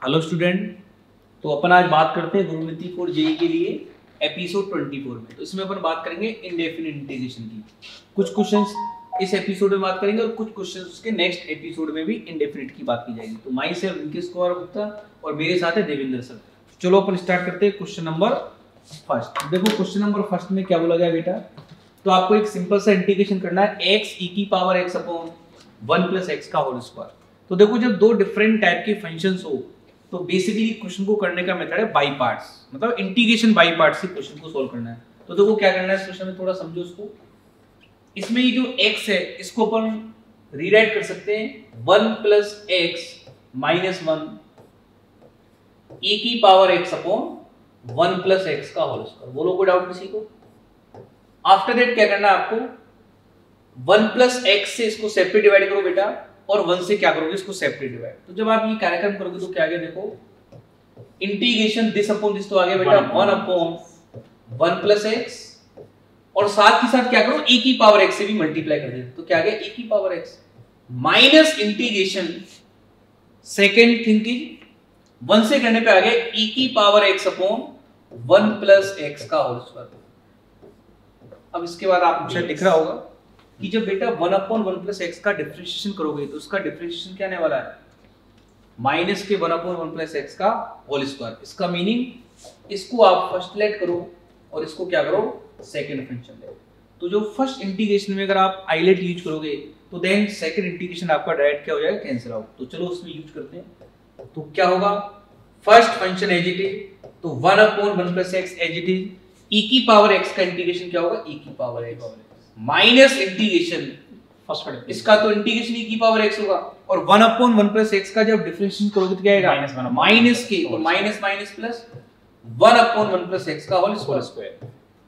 Hello student. तो अपन आज बात करते हैं गुरुमिति फॉर जेई के लिए एपिसोड 24 में। तो इसमें अपन बात करेंगे इंडेफिनिट इंटीग्रेशन की। कुछ क्वेश्चंस इस एपिसोड में बात करेंगे और कुछ क्वेश्चंस उसके नेक्स्ट एपिसोड में भी इंडेफिनिट की बात की जाएगी। तो माई सेल्फ विंकेश कुमार गुप्ता और मेरे साथ है देवेंद्र सर। चलो अपन स्टार्ट करते हैं क्वेश्चन नंबर फर्स्ट। देखो क्वेश्चन नंबर फर्स्ट में क्या बोला गया बेटा, तो आपको एक सिंपल सा इंटीग्रेशन करना है x e की power x upon 1 plus x का होल स्क्वायर। तो देखो जब दो डिफरेंट टाइप के फंक्शंस हो तो बेसिकली क्वेश्चन को करने का मेथड है बाई पार्ट्स, मतलब इंटीग्रेशन बाई पार्ट्स से क्वेश्चन को सॉल्व करना है। तो देखो क्या करना है इस क्वेश्चन में, थोड़ा समझो इसको। इसमें ये जो x है इसको अपन रीराइट कर सकते हैं 1 प्लस x माइनस 1 e की power x upon 1 plus x का होल स्क्वायर। बोलो कोई डाउट किसी को? आफ्टर दैट क्या करना है आपको 1 प्लस x से इसको सेपरेट डिवाइड करो बेटा, और 1 से क्या करोगे इसको सेपरेट डिवाइड। तो जब आप ये कार्यक्रम करोगे तो क्या आ गया, देखो इंटीग्रेशन दिस अपॉन दिस तो आ गया बेटा 1 अपॉन 1 प्लस x, और साथ ही साथ क्या करो e की पावर x से भी मल्टीप्लाई कर देते। तो क्या आ गया e की power x minus integration second thing की 1 से करने पे आ गया e की power x upon 1 plus x का होल स्क्वायर। अब इसके बाद आप शायद दिख रहा होगा कि जब बेटा 1 अपॉन 1 प्लस x का डिफरेंशिएशन करोगे तो उसका डिफरेंशिएशन क्या आने वाला है, माइनस के 1 अपॉन 1 प्लस x का होल स्क्वायर। इसका मीनिंग इसको आप फर्स्ट लेट करो और इसको क्या करो सेकंड फंक्शन ले। तो जो फर्स्ट इंटीग्रेशन में अगर आप आइलेट यूज करोगे तो देन सेकंड इंटीग्रेशन आपका डायरेक्ट क्या हो जाएगा, कैंसिल आउट। तो चलो उसमें यूज करते हैं। तो क्या होगा, first function as it is, तो 1 upon 1 plus x as it is, e की पावर x का इंटीग्रेशन क्या होगा e की power x minus integration first इसका तो इंटीग्रेशन e की पावर x होगा, और 1 अपॉन 1 प्लस x का जब डिफरेंशिएशन करोगे तो क्या आएगा माइनस के, तो minus minus plus 1 upon 1 plus x का होल स्क्वायर,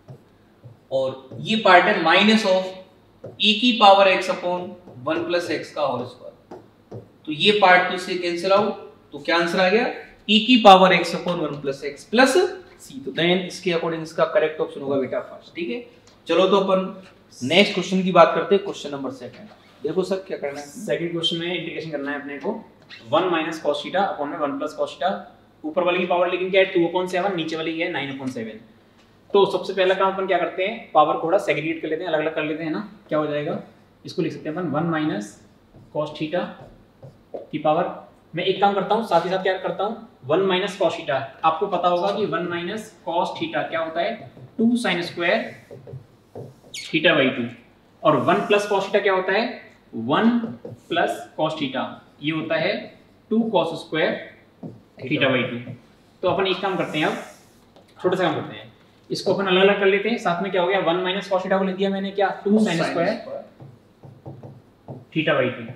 और ये पार्ट है माइनस ऑफ e की power x upon 1 plus x का होल स्क्वायर। तो ये पार्ट तो इससे कैंसिल आउट, तो क्या आंसर आ गया e की power x upon 1 plus x plus c। तो देन इसके अकॉर्डिंग इसका करेक्ट ऑप्शन होगा बेटा फर्स्ट। ठीक है, चलो तो अपन नेक्स्ट क्वेश्चन की बात करते हैं, क्वेश्चन नंबर सेकंड। देखो सर क्या करना है, सेकंड क्वेश्चन में इंटीग्रेशन करना है अपने को 1 माइनस cos थीटा अपॉन में 1 प्लस cos थीटा। ऊपर वाली की पावर लेकिन क्या है 2/7, नीचे वाली है 9/7। तो सबसे पहला काम अपन क्या करते हैं, पावर को थोड़ा सेग्रीगेट कर लेते हैं, अलग अलग कर लेते हैं ना। क्या हो जाएगा, इसको लिख सकते हैं अपन 1 माइनस cos थीटा की पावर। मैं एक काम करता हूँ, साथ ही साथ क्या करता हूँ 1 माइनस cos थीटा। आपको पता होगा कि 1 माइनस cos थीटा क्या होता है 2 sin स्क्वायर थीटा बाई 2, और 1 प्लस cos थीटा क्या होता है 1 प्लस cos थीटा, ये होता है 2 cos स्क्वायर थीटा बाई 2। तो अपन एक काम करते हैं, अब छोटा सा काम करते हैं, इसको अपन अलग अलग कर लेते हैं। साथ में क्या हो गया 1 माइनस cos थीटा को लिख दिया मैंने क्या 2 sin square theta by 2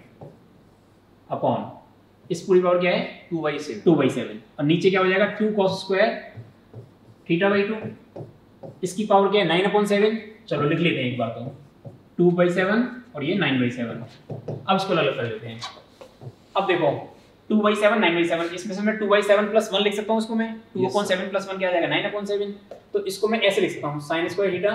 upon इस पूरी पावर क्या है 2/7, और नीचे क्या हो जाएगा 2 cos स्क्वायर थीटा बाई 2, इसकी पावर क्या है 9/7। चलो लिख लेते हैं एक बार, तो 2/7 और ये 9/7। अब इसको अलग कर लेते हैं। अब देखो 2/7 9/7, इसमें से मैं 2/7 प्लस 1 लिख सकता हूँ। इसको मैं 2/7 प्लस 1 क्या आ जाएगा 9/7। तो इसको मैं ऐसे लिख सकता हूँ sin square theta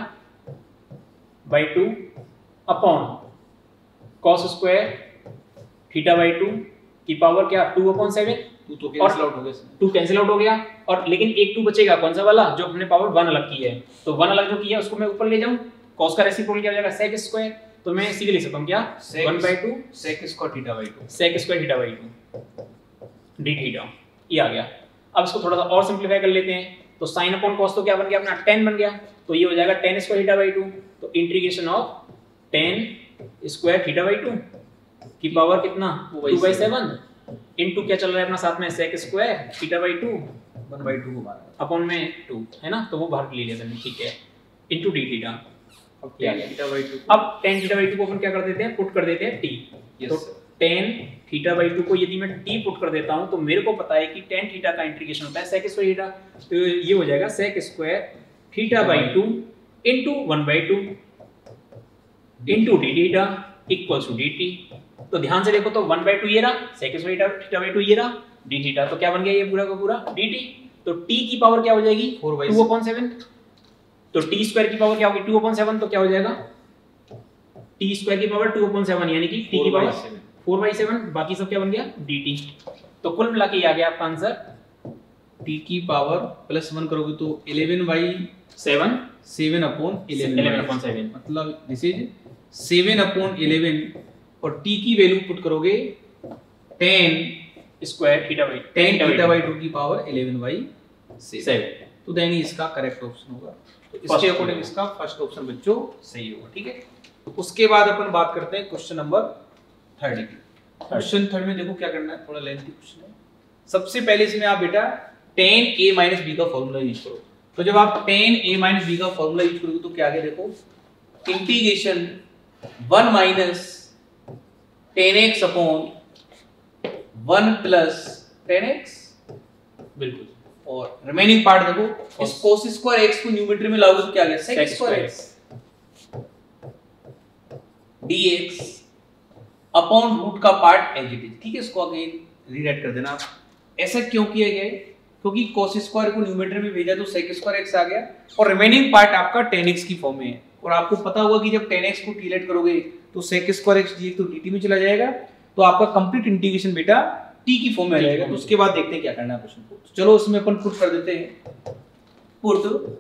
by 2 upon cos square theta by 2 की पावर क्या 2/7। 2 तो कैंसिल आउट हो गया, 2 कैंसिल आउट हो गया, और लेकिन एक 2 बचेगा, कौन सा वाला जो हमने पावर 1 अलग की है। तो 1 अलग जो किया उसको मैं ऊपर ले जाऊं, cos का रेसिप्रोकल क्या हो जाएगा sec स्क्वायर। तो मैं सीधे लिख सकता हूं क्या 1/2 sec square theta by 2, sec square theta by 2 d theta, ये आ गया। अब इसको थोड़ा सा और सिंपलीफाई कर लेते हैं। तो sin अपॉन cos तो क्या बन गया अपना tan बन गया, तो ये हो जाएगा tan स्क्वायर थीटा बाई 2। तो integration of tan square theta by 2 की पावर कितना 2/7 इनटू क्या चल रहा है अपना साथ में sec स्क्वायर थीटा बाई 2 1/2 को बाहर अपॉन में 2 है ना, तो वो बाहर ले लिया मैंने, ठीक है, इनटू d थीटा। अब tan थीटा बाई 2, अब tan थीटा बाई 2 को अपन क्या कर देते हैं, पुट कर देते हैं t। तो tan थीटा बाई 2 को यदि मैं t पुट कर देता हूं तो मेरे को पता है कि tan थीटा का इंटीग्रेशन होता है sec स्क्वायर थीटा। तो ये हो जाएगा sec square theta by 2 into 1/2 into d theta equals to dt। तो ध्यान से देखो, तो 1/2 ये रहा, sec स्क्वायर थीटा बाई 2 ये रहा, d थीटा। तो क्या बन गया ये पूरा का पूरा dt। तो t की पावर क्या हो जाएगी 2/7। तो t स्क्वायर की पावर क्या होगी 2/7, तो क्या हो जाएगा t स्क्वायर की पावर 2/7 यानी कि t की पावर 4/7, बाकी सब क्या बन गया dt। तो कुल मिला के ये आ गया आपका आंसर t की पावर +1 करोगे तो 11/7 7/11 मतलब दिस इज 7/11 और t की वैल्यू पुट करोगे 10 स्क्वायर थीटा बाई 2 की पावर 11/7 तो देन इसका करेक्ट ऑप्शन होगा। तो इसके अकॉर्डिंग इसका फर्स्ट ऑप्शन बच्चों सही होगा। ठीक है, उसके बाद अपन बात करते हैं क्वेश्चन नंबर 3 की। क्वेश्चन 3 में देखो क्या करना है, थोड़ा लेंथी क्वेश्चन है। सबसे पहले इसमें आप बेटा tan a - b का फॉर्मूला यूज करो। तो जब आप tan a - b का फॉर्मूला यूज करोगे तो क्या आगे देखो integration 1 - tan x upon 1 + tan x बिल्कुल। और रिमेनिंग पार्ट देखो इस cos स्क्वायर x को न्यूमेरेटर में लाओगे तो क्या आ गया sec square x dx upon root का पार्ट एज इट इज। ठीक है, इसको अगेन रीराइट कर देना। ऐसा क्यों किया गया है? क्योंकि cos स्क्वायर को न्यूमेरेटर में भेजा तो sec स्क्वायर x आ गया और रिमेनिंग पार्ट आपका tan x की फॉर्म में है। और आपको पता होगा कि जब tan x को t लेट करोगे तो sec स्क्वायर x dx तो dt में चला जाएगा, तो आपका कंप्लीट इंटीग्रेशन बेटा t की फॉर्म में आ जाएगा। तो उसके बाद देखते हैं क्या करना है क्वेश्चन को। तो चलो उसमें अपन पुट कर देते हैं, पुट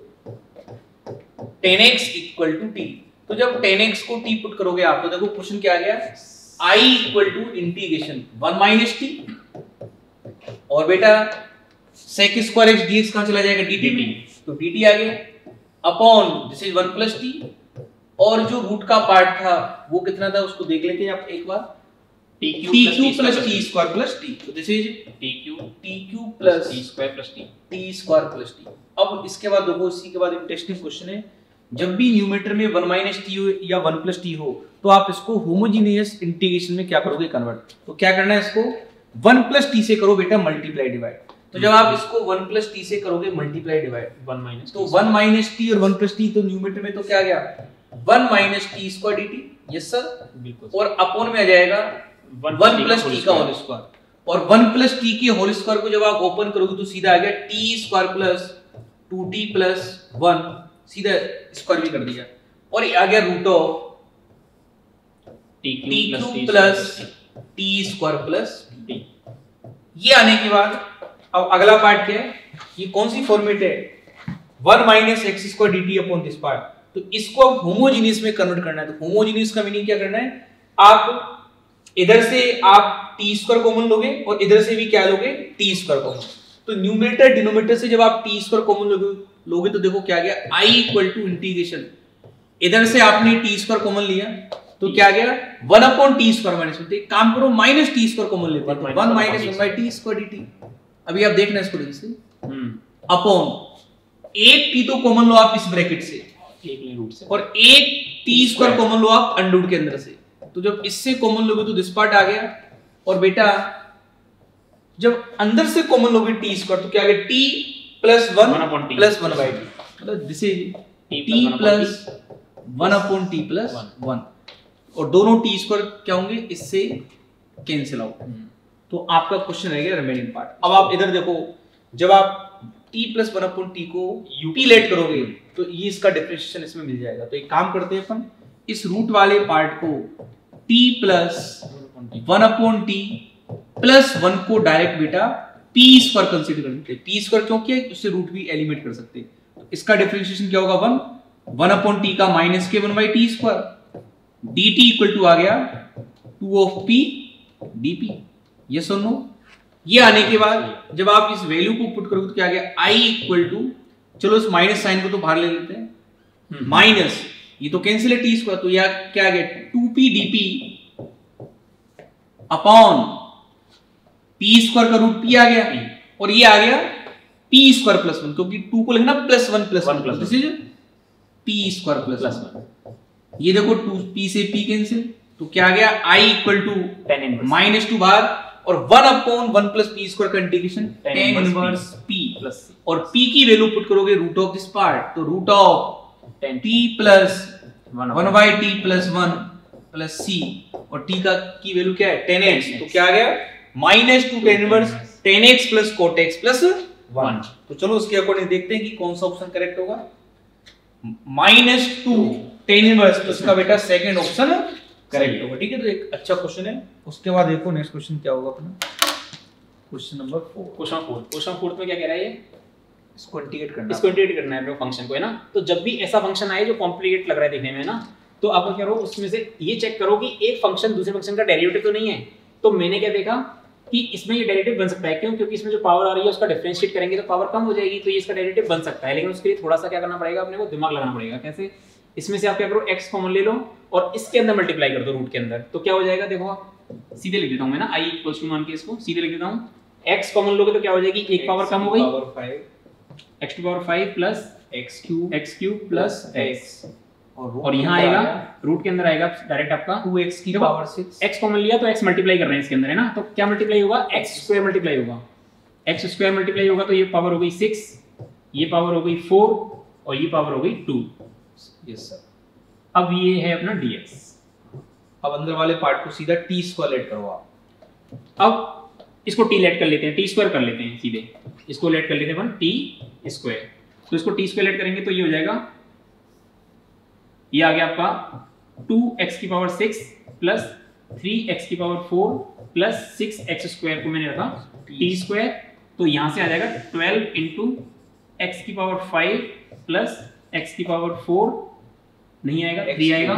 tan x = t। तो जब tan x को t पुट करोगे आप तो देखो क्वेश्चन क्या आ गया I = इंटीग्रेशन 1 - t और बेटा sec स्क्वायर x dx कहां चला जाएगा dt में, तो dt आ गया अपॉन दिस इज 1 + t और जो रूट का पार्ट था वो कितना था उसको देख लेते हैं आप एक बार tq + t² + t तो this is tq + t² + t। अब इसके बाद देखो इसी के बाद इंटरेस्टिंग क्वेश्चन है, जब भी न्यूमेरेटर में 1 - t हो या 1 + t हो तो आप इसको होमोजेनियस इंटीग्रेशन में क्या करोगे कन्वर्ट। तो क्या करना है इसको 1 + t से करो बेटा मल्टीप्लाई डिवाइड। तो जब आप इसको 1 + t से करोगे मल्टीप्लाई डिवाइड 1 तो 1 - t और 1 + t तो न्यूमेरेटर में तो क्या आ गया 1 - t² dt। यस सर बिल्कुल। और अपॉन में आ जाएगा 1 + t का होल स्क्वायर और 1 + t के होल स्क्वायर को जब आप ओपन करोगे तो सीधा आ गया t² + 2t + 1 सीधा स्क्वायर भी कर दिया और ये आ गया root of tq + t² + t। ये आने के बाद अब अगला पार्ट क्या है, ये कौन सी फॉर्मेट है 1 - x² dt upon this part. तो इसको अब होमोजेनियस में कन्वर्ट करना है। तो होमोजेनियस का मीनिंग क्या करना है, आप इधर से आप t² कॉमन लोगे और इधर से भी क्या लोगे t² कॉमन। तो न्यूमेरेटर डिनोमिनेटर से जब आप t² कॉमन लोगे तो देखो क्या गया I = इंटीग्रेशन इधर से आपने t² कॉमन लिया तो क्या गया 1/t² - 1। तो एक काम करो -t² कॉमन लेते हैं तो 1 - 1/t² dt। अभी आप देखना इसको ढंग से अपॉन एक t तो कॉमन लो आप इस ब्रैकेट से एक रूट से और एक t² कॉमन लो आप अंडररूट के अंदर से। तो जब इससे कॉमन लोगे तो दिस पार्ट आ गया और बेटा जब अंदर से कॉमन लोगे t² तो क्या आ गया t + 1 + 1/t मतलब दिस इज t + 1/t + 1 और दोनों t² क्या होंगे इससे कैंसिल आउट। तो आपका क्वेश्चन रह गया रिमेनिंग पार्ट। अब आप इधर देखो जब आप t + 1/t को ut लेट करोगे तो ये इसका डिफरेंशिएशन इसमें मिल जाएगा। तो एक काम करते हैं अपन इस रूट वाले पार्ट को t + 1/t + 1 को डायरेक्ट बेटा p² कंसीडर कर लेते हैं। p² क्यों किया उससे रूट भी एलिमिनेट कर सकते हैं। तो इसका डिफरेंशिएशन क्या होगा 1/t का -k1/t² dt = आ गया 2 dp। यस और नो। ये आने के बाद जब आप इस वैल्यू को पुट करोगे तो क्या आ गया I = चलो इस माइनस साइन को तो बाहर ले लेते हैं माइनस ये तो कैंसिल है t² तो यह क्या आ गया 2p dp अपॉन p² का रूट p आ गया और ये आ गया p² + 1 क्योंकि 2 को लिखना +1 + 1 दिस इज p² + 1। ये देखो 2p से p कैंसिल तो क्या आ गया I = -2 बार और 1/1 + p² का इंटीग्रेशन tan इनवर्स p और p की वैल्यू पुट करोगे रूट ऑफ दिस पार्ट तो root of p + 1/t + 1 + c और t का की वैल्यू क्या है tan x तो क्या आ गया -2 tan inverse tan x + cot x + 1। तो चलो उसके अकॉर्डिंग देखते हैं कि कौन सा ऑप्शन करेक्ट होगा -2 tan इनवर्स तो इसका बेटा सेकंड ऑप्शन करेक्ट होगा। ठीक है, तो एक अच्छा क्वेश्चन है। उसके बाद देखो नेक्स्ट क्वेश्चन क्या होगा अपना क्वेश्चन नंबर 4। क्वेश्चन 4 में क्या कह रहा है ये? इसको इंटीग्रेट करना है अपने फंक्शन को, है ना। तो जब भी ऐसा फंक्शन आए जो कॉम्प्लिकेट लग रहा है देखने में, ना, तो आप क्या करो, उसमें से ये चेक करो कि एक फंक्शन दूसरे फंक्शन का डेरिवेटिव तो नहीं है। तो मैंने क्या देखा कि इसमें ये डेरिवेटिव बन सकता है। क्यों? क्योंकि इसमें जो पावर आ रही है उसका डिफरेंशिएट करेंगे तो पावर कम हो जाएगी, तो ये इसका डेरिवेटिव बन सकता है। लेकिन उसके लिए थोड़ा सा क्या करना पड़ेगा, अपने को दिमाग लगाना पड़ेगा। कैसे? इसमें से आप क्या करो, x कॉमन ले लो और इसके अंदर मल्टीप्लाई कर दो रूट के अंदर, तो क्या हो जाएगा, देखो सीधे लिख देता हूं मैं ना, i इक्वल्स टू मान के इसको सीधे लिख देता हूं। x कॉमन लोगे तो क्या हो जाएगी, एक पावर कम हो गई, x to power 5 plus x cube plus x, और यहाँ आएगा रूट के अंदर आएगा डायरेक्ट आपका 2x की पावर 6। x कॉमन लिया तो x मल्टीप्लाई कर रहे हैं इसके अंदर, है ना। तो क्या मल्टीप्लाई होगा, x स्क्वायर मल्टीप्लाई होगा, x स्क्वायर मल्टीप्लाई होगा तो ये पावर हो गई 6, ये पावर हो गई 4 और ये पावर हो गई 2। Yes sir. अब ये है अपना dx। अब अंदर वाले पार्ट को सीधा t स्क्वायर लेट करो आप। अब इसको t लेट कर लेते हैं, t स्क्वायर कर लेते हैं सीधे, इसको लेट कर लेते हैं अपन t स्क्वायर। तो इसको t स्क्वायर लेट करेंगे तो ये हो जाएगा, ये आ गया आपका 2x की पावर 6 प्लस 3x की पावर 4 प्लस 6x स्क्वायर को मैंने रखा t स्क्वायर, तो यहां से आ जाएगा 12 इंटू x की पावर 5 प्लस x की पावर 4, नहीं आएगा 3 आएगा,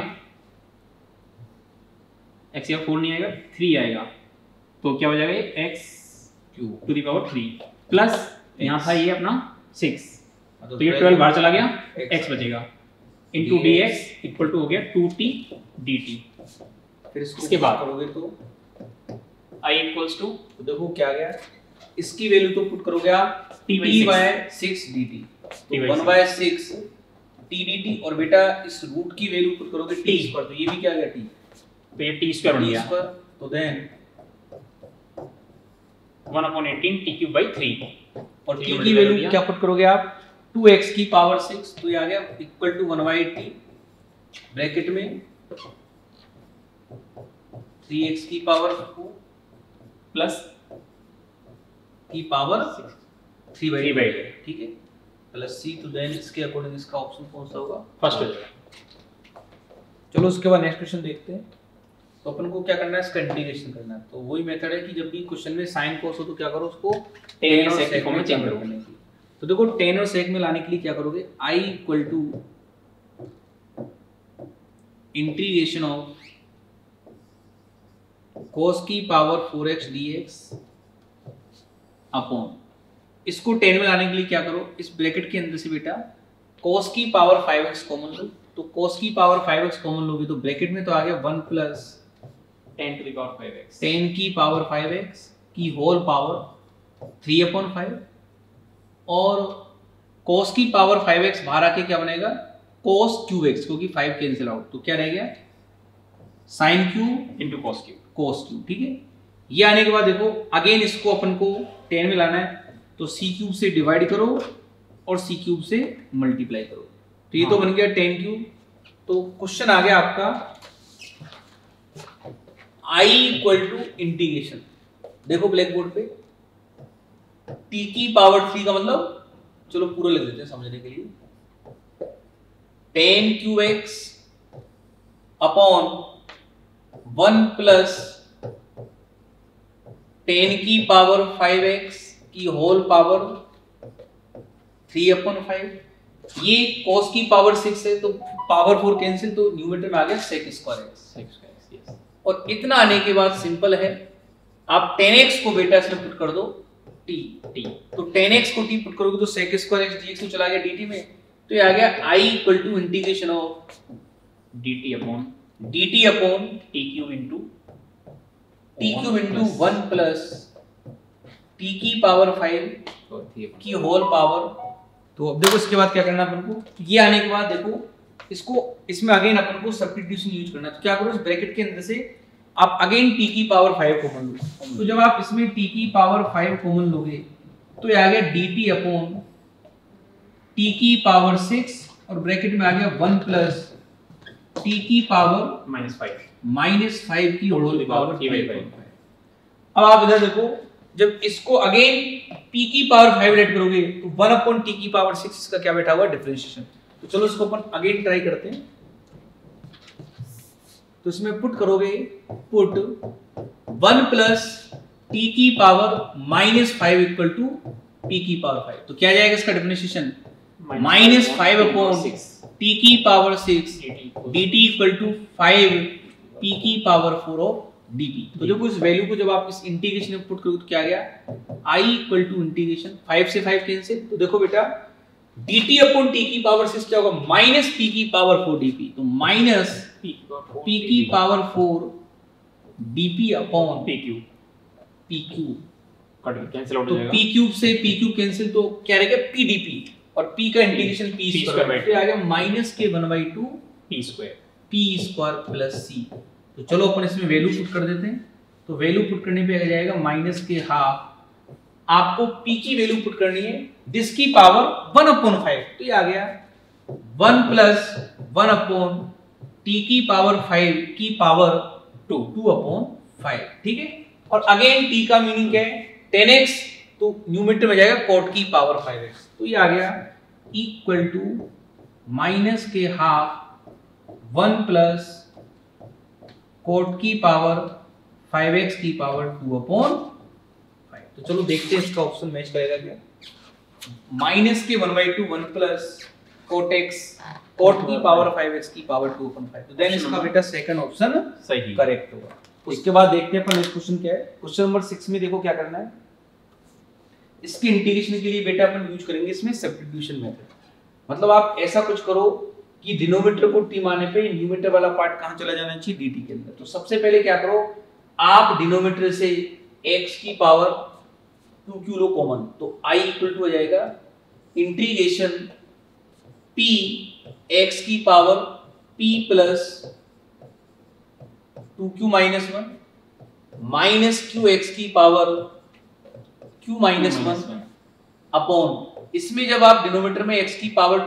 x की पावर 4 नहीं आएगा, 3 आएगा, तो क्या हो जाएगा ये x cube to the power 3 plus यहाँ था ये अपना 6, तो ये 12 बाहर चला गया, x बचेगा इंटू dx इक्वल टू हो गया 2t dt। फिर इसके बाद करोगे तो i इक्वल्स टू, देखो क्या गया, इसकी वैल्यू तो पुट करोगे आप t by 6 dt, तो 1/6 t dt, और बेटा इस रूट की वैल्यू पुट करोगे t स्क्वायर, तो ये भी क्या गया t, तो ये t स्क्वायर बन गया, तो देन 1/18 t क्यूब by 3, और t की वैल्यू क्या पुट करोगे आप, 2x की पावर 6, तो ये आ गया इक्वल टू 1/18 ब्रैकेट में 3x की पावर 4 प्लस की पावर 3/2, ठीक है, प्लस c, तो देन इसके अकॉर्डिंग इसका ऑप्शन कौन सा होगा, फर्स्ट हो जाएगा। चलो उसके बाद नेक्स्ट क्वेश्चन देखते हैं। तो अपन को क्या करना है, इसका इंटीग्रेशन करना है। तो वही मेथड है कि जब भी क्वेश्चन में साइन कोस हो तो क्या करो, उसको tan और sec में चेंज करो। तो देखो tan और sec में लाने के लिए क्या करोगे, i equal to integration of cos की पावर 4x dx अपॉन, इसको tan में लाने के लिए क्या करो, इस ब्रैकेट के अंदर से बेटा cos की पावर 5x कॉमन लो, तो cos की पावर 5x कॉमन लोगे तो ब्रैकेट में तो आ गया 1 plus 10 to the power 5x, 10 की पावर 5x की होल पावर 3/5, और cos की पावर 5x बाहर आके क्या बनेगा, cos क्यूब x, क्योंकि 5 कैंसिल आउट, तो क्या रह गया, sin cube into cos cube, ठीक है। ये आने के बाद देखो अगेन इसको अपन को 10 में लाना है, तो c क्यूब से डिवाइड करो और c क्यूब से मल्टीप्लाई करो, तो ये तो बन गया 10 क्यूब। तो क्वेश्चन आ गया आपका i इक्वल टू इंटीग्रेशन, देखो ब्लैक बोर्ड पे t की पावर 3 का मतलब, चलो पूरा लिख देते हैं समझने के लिए, 10 क्यूब x अपॉन 1 प्लस 10 की पावर 5x की होल पावर 3/5, ये cos की पावर 6 है तो पावर 4 कैंसिल, तो न्यूमरेटर में आ गया sec स्क्वायर x, और इतना आने के बाद सिंपल है, आप 10x को बेटा इसमें पुट कर दो t, तो 10x को t पुट करोगे तो sec स्क्वायर x dx तो चला गया dt में, तो ये आ गया i equal to integration of dt upon t cube into 1 plus t की पावर 5 की होल पावर। तो अब देखो इसके बाद क्या करना है अपन को, ये आने के बाद देखो इसको, इसमें अगेन अपन को सब्स्टिट्यूशन यूज करना है, तो क्या करो, इस ब्रैकेट के अंदर से आप अगेन t की पावर 5 कॉमन लो, तो जब आप इसमें t की पावर 5 कॉमन लोगे तो ये आ गया dt अपॉन t की पावर 6, और ब्रैकेट में आ गया 1 प्लस t की पावर -5 की होल पावर 3/5। अब आप इधर देखो, जब इसको अगेन t की पावर 5 लेट करोगे तो 1 अपॉन t की पावर 6, इसका क्या बैठा हुआ डिफरेंशिएशन। तो चलो इसको अपन अगेन ट्राई करते हैं। तो इसमें पुट करोगे, पुट 1 प्लस टी की पावर -5 इक्वल टू टी की पावर 5। तो क्या जाएगा इसका डिफरेंशिएशन? -5 अपॉन टी की power 6 dt equal to 5 p की पावर 4 ऑफ dp। तो देखो इस वैल्यू को जब आप इस इंटीग्रेशन में पुट करोगे तो क्या आ गया? I इक्वल टू इंटीग्रेशन 5 से 5 कैंसिल। तो देखो बेटा dt अपॉन t की पावर 6 क्या होगा? माइनस p की पावर 4 dp। तो माइनस p की power 4 dp upon pq cancel out हो तो जाएगा। p क्यूब से p क्यूब कैंसिल, तो क्या रहेगा? p dp और p का इंटीग्रेशन p स्क्वायर, तो आ गया माइनस के 1/2 p स्क्वायर प्लस c। तो चलो अपन इसमें वैल्यू पुट कर देते हैं। तो वैल्यू पुट करने पे आ जाएगा माइनस के हाफ। आपको p की वैल्यू पुट करनी है जिसकी पावर 1/5। तो ये आ गया 1 प्लस 1 अपॉन t की पावर 5 की पावर 2/5। ठीक है। और अगेन t का मीनिंग क्या है? 10x, तो न्यूमरेटर में जाएगा cot की पावर 5x। तो ये आ गया इक्वल टू माइनस के हाफ 1 प्लस cot की पावर 5x की पावर 2/5। तो चलो देखते हैं इसका ऑप्शन मैच करेगा क्या। माइनस के 1/2 1 प्लस cot की पावर 5x की पावर 2/5। तो देन इसका बेटा सेकंड ऑप्शन सही करेक्ट होगा। उसके बाद देखते हैं अपन नेक्स्ट क्वेश्चन क्या है। क्वेश्चन नंबर 6 में देखो क्या करना है। इसकी इंटीग्रेशन के लिए बेटा अपन यूज करेंगे इसमें सब्स्टिट्यूशन मेथड। मतलब आप ऐसा कुछ करो कि डिनोमिनेटर को t मानने पे न्यूमरेटर वाला पार्ट कहां चला जाना चाहिए? dt के अंदर। तो सबसे पहले क्या करो, आप डिनोमिनेटर से x की पावर 2q लो कॉमन। तो I इक्वल टू हो जाएगा इंटीग्रेशन p x की power p plus 2q minus 1 minus q x की पावर q माइनस 1 अपॉन, इसमें जब आप डिनोमिनेटर में x की पावर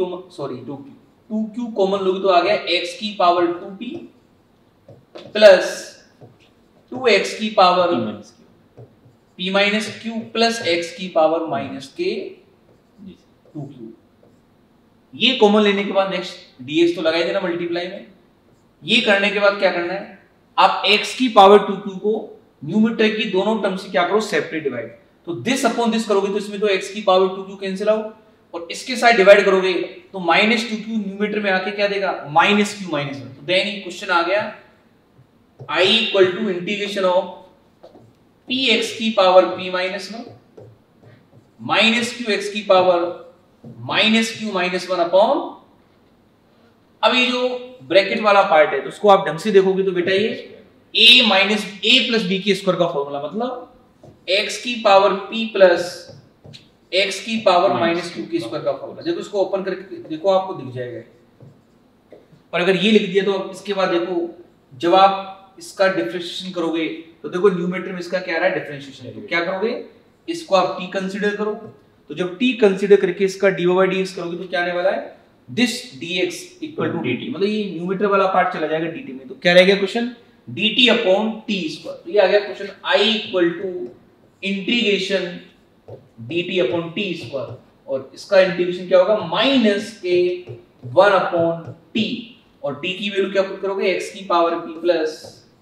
2q कॉमन लोगे तो आ गया x की पावर 2p प्लस 2x की power p minus q plus x की पावर माइनस k 2q। ये कॉमन लेने के बाद नेक्स्ट dx तो लगाई देना मल्टीप्लाई में। ये करने के बाद क्या करना है, आप x की पावर 2q को न्यूमरेटर की दोनों टर्म से क्या करो? Separate divide. तो दिस अपॉन दिस करोगे तो इसमें तो x की पावर 2q कैंसिल आउट, और इसके साथ डिवाइड करोगे तो माइनस 2q न्यूमरेटर में आके क्या देगा? Minus q minus 1। तो देन ये क्वेश्चन आ गया I equal to integration of px की power p minus 1 minus qx की power minus q minus 1 upon, अब ये जो ब्रैकेट वाला पार्ट है तो उसको आप ढंग से देखोगे तो बेटा ये a minus a plus b के स्क्वायर का फॉर्मूला, मतलब x की पावर p प्लस x की पावर माइनस q के स्क्वायर का फॉर्मूला। जब इसको ओपन करके देखो आपको दिख जाएगा। और अगर ये लिख दिया तो अब इसके बाद देखो जब आप इसका डिफरेंशिएशन करोगे तो देखो न्यूमरेटर में इसका क्या आ रहा है? डिफरेंशिएशन। तो क्या करोगे? इसको आप t कंसीडर करो। तो जब t कंसीडर करके इसका dy/dx करोगे तो क्या आने वाला है? This dx equal to dt, मतलब ये न्यूमरेटर वाला पार्ट चला जाएगा dt में। तो क्या रहेगा question? dt upon t square. तो ये आ गया question I equal to integration dt upon t square, और इसका इंटीग्रेशन क्या होगा? माइनस के 1 अपॉन t, और t की वैल्यू क्या पुट करोगे? x की पावर p प्लस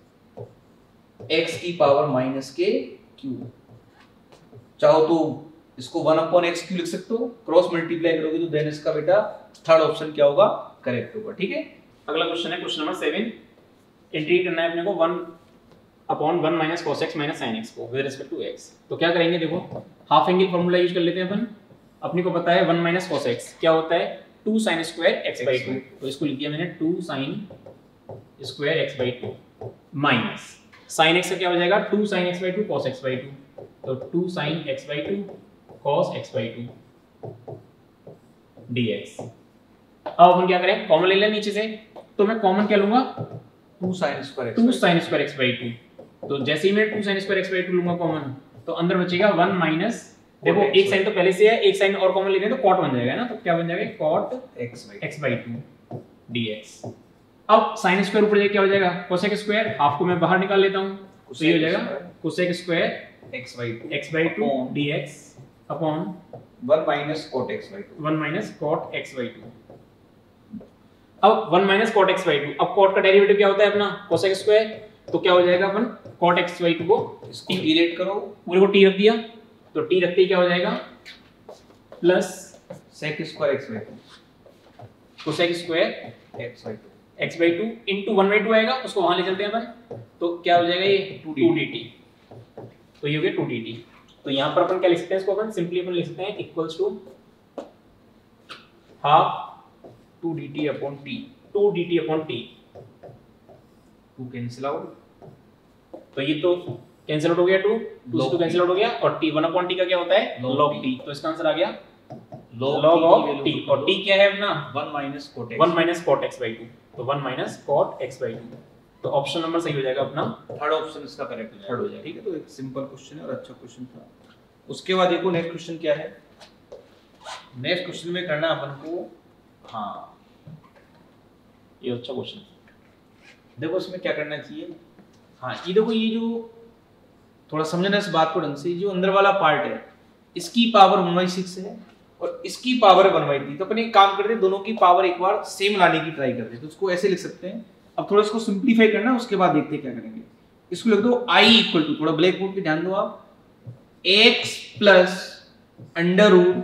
x की पावर माइनस के q। चाहो तो इसको 1 अपॉन x क्यू लिख सकते हो, क्रॉस मल्टीप्लाई करोगे तो देन इसका बेटा थर्ड ऑप्शन क्या होगा? करेक्ट होगा। ठीक है। अगला क्वेश्चन है क्वेश्चन नंबर 7। इंटीग्रेट करना है अपने को 1 upon 1 minus cos x minus sin x को विद रिस्पेक्ट टू x। तो क्या करेंगे? देखो हाफ एंगल फार्मूला यूज कर लेते हैं अपन। अपने को पता है 1 माइनस cos x क्या होता है? 2 sin स्क्वायर x/2। तो इसको लिख दिया मैंने 2 sin square x/2 minus sin x का क्या हो जाएगा? 2 sin x/2 cos x/2। तो 2 sin x/2 cos x/2 dx। अब अपन क्या करें? कॉमन ले लें नीचे से। तो मैं कॉमन क्या लूंगा? 2 sin स्क्वायर x/2। तो जैसे ही मैं 2 sin स्क्वायर x/2 लूंगा कॉमन, तो अंदर बचेगा 1 माइनस, देखो एक साइन तो पहले से है, एक साइन और कॉमन ले लें तो cot बन जाएगा ना। तो क्या बन जाएगा? cot x/2 dx। अब sin स्क्वायर ऊपर जाके क्या हो जाएगा? cosec स्क्वायर, हाफ को मैं बाहर निकाल लेता हूं, तो ये हो जाएगा cosec square x/2 dx upon 1 minus cot x/2 1 minus cot x/2। अब 1 माइनस cot x/2, अब cot का डेरिवेटिव क्या होता है अपना? cosec square. तो क्या हो जाएगा अपन cot x/2 को इसको डिलीट करो, पूरे को t रख दिया, तो t रखते ही क्या हो जाएगा प्लस sec स्क्वायर x/2, तो sec स्क्वायर x/2 into 1/2 आएगा, उसको वहां ले चलते हैं अपन, तो क्या हो जाएगा ये 2dt, तो ये हो गया 2dt। तो यहाँ पर अपन क्या लिख सकते हैं, इसको अपन सिंपली अपन लिख सकते हैं equals to half 2dt upon t, 2dt upon t, 2 cancel out, तो ये तो कैंसिल आउट हो गया, 2 से 2 कैंसिल आउट हो गया, और t 1 अपॉन t का क्या होता है log t, तो इसका आंसर आ गया log of t, और t क्या है अपना 1 minus cot x, 1 minus cot x/2, तो 1 माइनस cot x/2, तो ऑप्शन नंबर सही हो जाएगा अपना, थर्ड ऑप्शन इसका करेक्ट हो थर्ड हो जाएगा। ठीक है, तो एक सिंपल क्वेश्चन है और अच्छा क्वेश्चन था। उसके बाद देखो नेक्स्ट क्वेश्चन क्या है। नेक्स्ट क्वेश्चन में करना अपन को, हाँ ये अच्छा क्वेश्चन, देखो इसमें क्या करना चाहिए। हाँ ये देखो, ये जो थोड़ा समझना इस बात को ढंग से, जो अंदर वाला पार्ट है इसकी पावर 1/6 है और इसकी पावर 1/3, तो अपन एक काम करते हैं, दोनों की पावर एक बार सेम लाने की ट्राई करते हैं, तो उसको ऐसे लिख सकते हैं। अब थोड़ा इसको सिंपलीफाई करना, उसके बाद देखते हैं क्या करेंगे। इसको लिख दो i इक्वल टू, थोड़ा ब्लैक बोर्ड पे ध्यान दो आप, x plus under root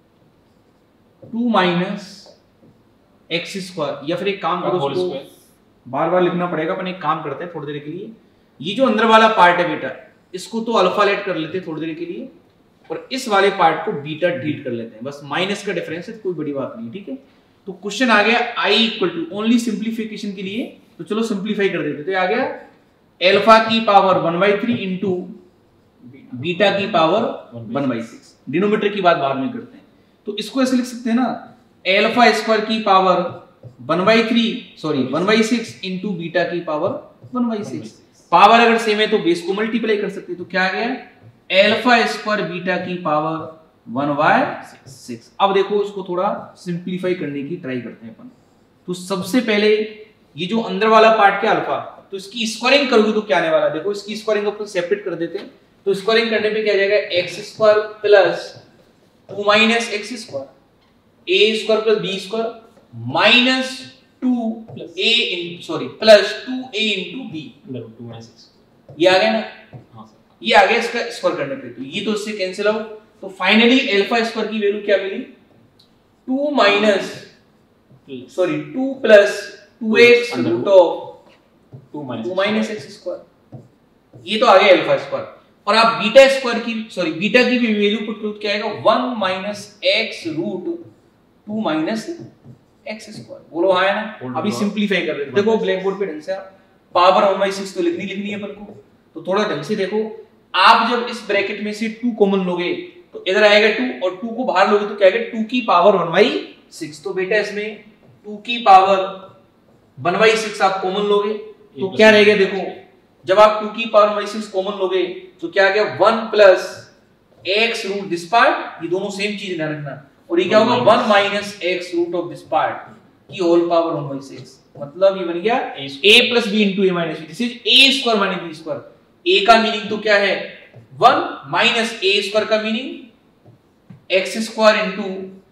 2 minus x square, या फिर एक काम करो, उसको बार बार लिखना पड़ेगा, अपन एक काम करते हैं थोड़ी देर के लिए, ये जो अंदर वाला पार्ट है बेटा, इसको तो अल्फा लेट कर लेते हैं थोड़ी देर के लिए, और इस वाले पार्ट को बीटा ट्रीट कर लेते हैं, बस माइनस का डिफरेंस है, कोई बड़ी बात नहीं, ठीक है। तो क्वेश्चन आ गया i equal to, only simplification के लिए, तो चलो सिंप्लीफाई कर देते, तो ये आ गया अल्फा की पावर 1/3 इंटू बीटा की पावर 1/6, डिनोमिनेटर की बात बाद में करते हैं, तो इसको ऐसे लिख सकते हैं ना, अल्फा स्क्वायर की पावर 1/6 इंटू बीटा की पावर 1/6, पावर अगर सेम है तो बेस को मल्टीप्लाई कर सकते हैं, तो क्या आ गया अल्फा स्क्वायर बीटा की पावर 1/6। अब देखो इसको थोड़ा सिंप्लीफाई करने की ट्राई करते हैं अपन। तो सबसे पहले ये जो अंदर वाला पार्ट क्या अल्फा, तो इसकी स्क्वायरिंग करोगे तो क्या आने वाला है, देखो इसकी स्क्वायरिंग अपन सेपरेट कर देते हैं, तो स्क्वायरिंग करने पे क्या आ जाएगा x square plus 2 minus x square, a square plus b square minus 2a plus 2a into b, ये आ गया ना, हाँ सर, ये आ गया इसका स्क्वायर करने पे, तो ये तो इससे कैंसिल आउट, तो फाइनली अल्फा स्क्वायर की वैल्यू क्या मिली 2 plus 2x root of 2 minus x square, ये तो आ गया अल्फा स्क्वायर। और आप बीटा स्क्वायर की बीटा की भी वैल्यू पुट करो, क्या आएगा 1 minus x root 2 minus x square, बोलो हाँ है ना। अभी सिंप्लीफाई कर रहे हैं, देखो ब्लैक बोर्ड पे ढंग से पावर 1/6 तो लिखनी है अपन को, तो थोड़ा ढंग से देखो, आप जब इस ब्रैकेट में से 2 कॉमन लोगे तो इधर आएगा 2, और 2 को बाहर लोगे तो क्या आएगा 2 की पावर 1/6, तो बेटा इसमें 2 की पावर 1/6 आप कॉमन लोगे तो क्या रहेगा, देखो जब आप 2 की पावर 1/6 कॉमन लोगे तो क्या आ गया 1 plus x root this part, ये दोनों सेम चीज ध्यान रखना, और ये क्या होगा 1 minus x root of this part की होल पावर 1/6, मतलब ये बन गया a plus b into a minus b, this is a square minus b square. a का मीनिंग तो क्या है 1 माइनस a स्क्वायर का meaning x square into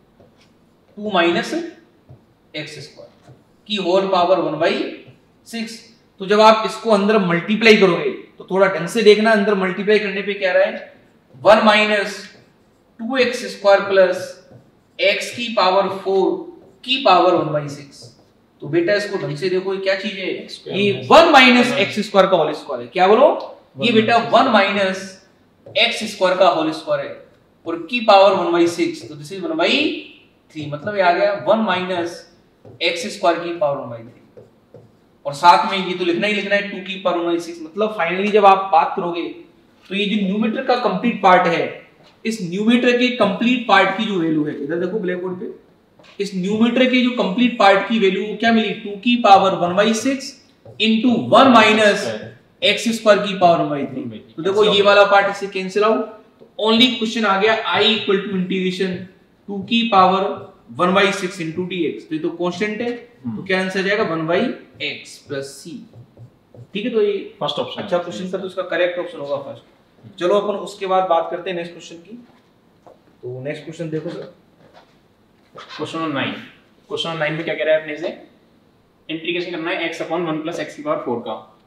2 minus x square की होल पावर 1/6। तो जब आप इसको अंदर मल्टीप्लाई करोगे तो थोड़ा ढंग से देखना, अंदर मल्टीप्लाई करने पे क्या रहा है 1 minus 2x square plus x की पावर 4 की पावर 1/6। तो बेटा इसको ढंग से देखो, ये क्या चीज है, ये 1 माइनस एक्स स्क्वायर का होल स्क्वायर है, क्या बोलो ये बेटा 1 माइनस एक्स स्क्वायर का होल स्क्वायर है और की पावर 1/6, तो दिस इज 1/3, मतलब ये आ गया 1 माइनस एक्स स्क्वायर की पावर 1/3, और साथ में ये तो लिखना ही लिखना है 2 की पावर 1/6, मतलब फाइनली जब आप बात करोगे तो ये जो न्यूमरेटर का कंप्लीट पार्ट है, इस न्यूमरेटर के कंप्लीट पार्ट की जो वैल्यू है, इधर देखो ब्लैक बोर्ड पे, इस न्यूमरेटर के जो कंप्लीट पार्ट की वैल्यू क्या मिली 2 की power 1/6 into 1 minus x square की पावर 1/3। तो देखो ये वाला पार्ट इससे कैंसिल आउट, तो ओनली क्वेश्चन आ गया i इक्वल टू इंटीग्रेशन 2 की पावर 1/6 इंटू dx, तो ये तो कांस्टेंट है, तो क्या आंसर आ जाएगा 1/x प्लस c, ठीक है। तो ये फर्स्ट ऑप्शन अच्छा क्वेश्चन था, तो इसका करेक्ट ऑप्शन होगा फर्स्ट। चलो अपन उसके बाद बात करते हैं नेक्स्ट क्वेश्चन की। तो नेक्स्ट क्वेश्चन देखो sir, question number 9। Question number 9 में क्या कह रहा है अपने से, इंटीग्रेशन करना है x अपॉन 1 प्लस एक्स की पावर 4 का।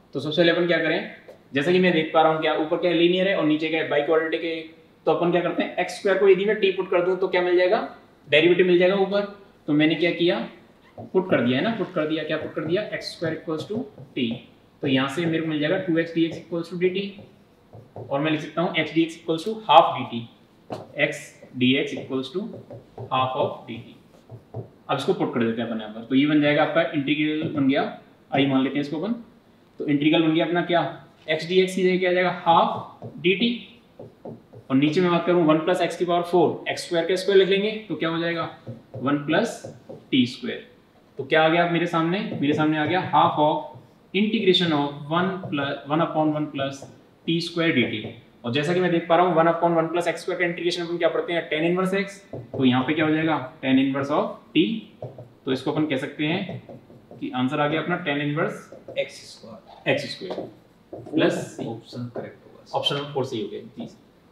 तो सबसे पहले अपन क्या करें, जैसे कि मैं देख पा रहा हूँ क्या ऊपर क्या लीनियर है और नीचे क्या बाई क्वाड्रेटिक है, तो अपन क्या करते हैं एक्स स्क्वायर को यदि मैं टी पुट कर दूं तो क्या मिल जाएगा, डेरिवेटिव मिल जाएगा ऊपर। तो मैंने क्या किया, पुट कर दिया है ना, पुट कर दिया, क्या पुट कर दिया, x square equals to t. तो यहाँ से मेरे को मिल जाएगा 2x dx equals to dt, और मैं लिख सकता हूँ x dx equals to half dt, x dx equals to half of dt। अब इसको पुट कर देते हैं अपन यहाँ पर, तो ये बन जाएगा आपका इंटीग्रल बन गया, आई मान लेते हैं इसको अपन। तो इंटीग्रल बन गया अपना क्या, x dx की जगह क्या आ जाएगा हाफ dt, और नीचे मैं बात करूँ 1 प्लस एक्स की पावर 4, एक्स स्क्वायर का स्क्वायर लिख लेंगे तो क्या हो जाएगा 1 प्लस टी स्क्वायर। तो क्या आ गया मेरे सामने आ गया half of integration of 1/1 plus t square dt। और जैसा कि मैं देख पा रहा हूँ 1/1 प्लस एक्स स्क्वायर का इंटीग्रेशन अपन क्या पढ़ते हैं, tan इनवर्स x, तो यहाँ पे क्या हो जाएगा tan इनवर्स ऑफ t। तो इसको अपन कह सकते हैं कि आंसर आ गया अपना tan inverse x square plus option correct होगा, ऑप्शन नंबर 4 सही हो गया जी।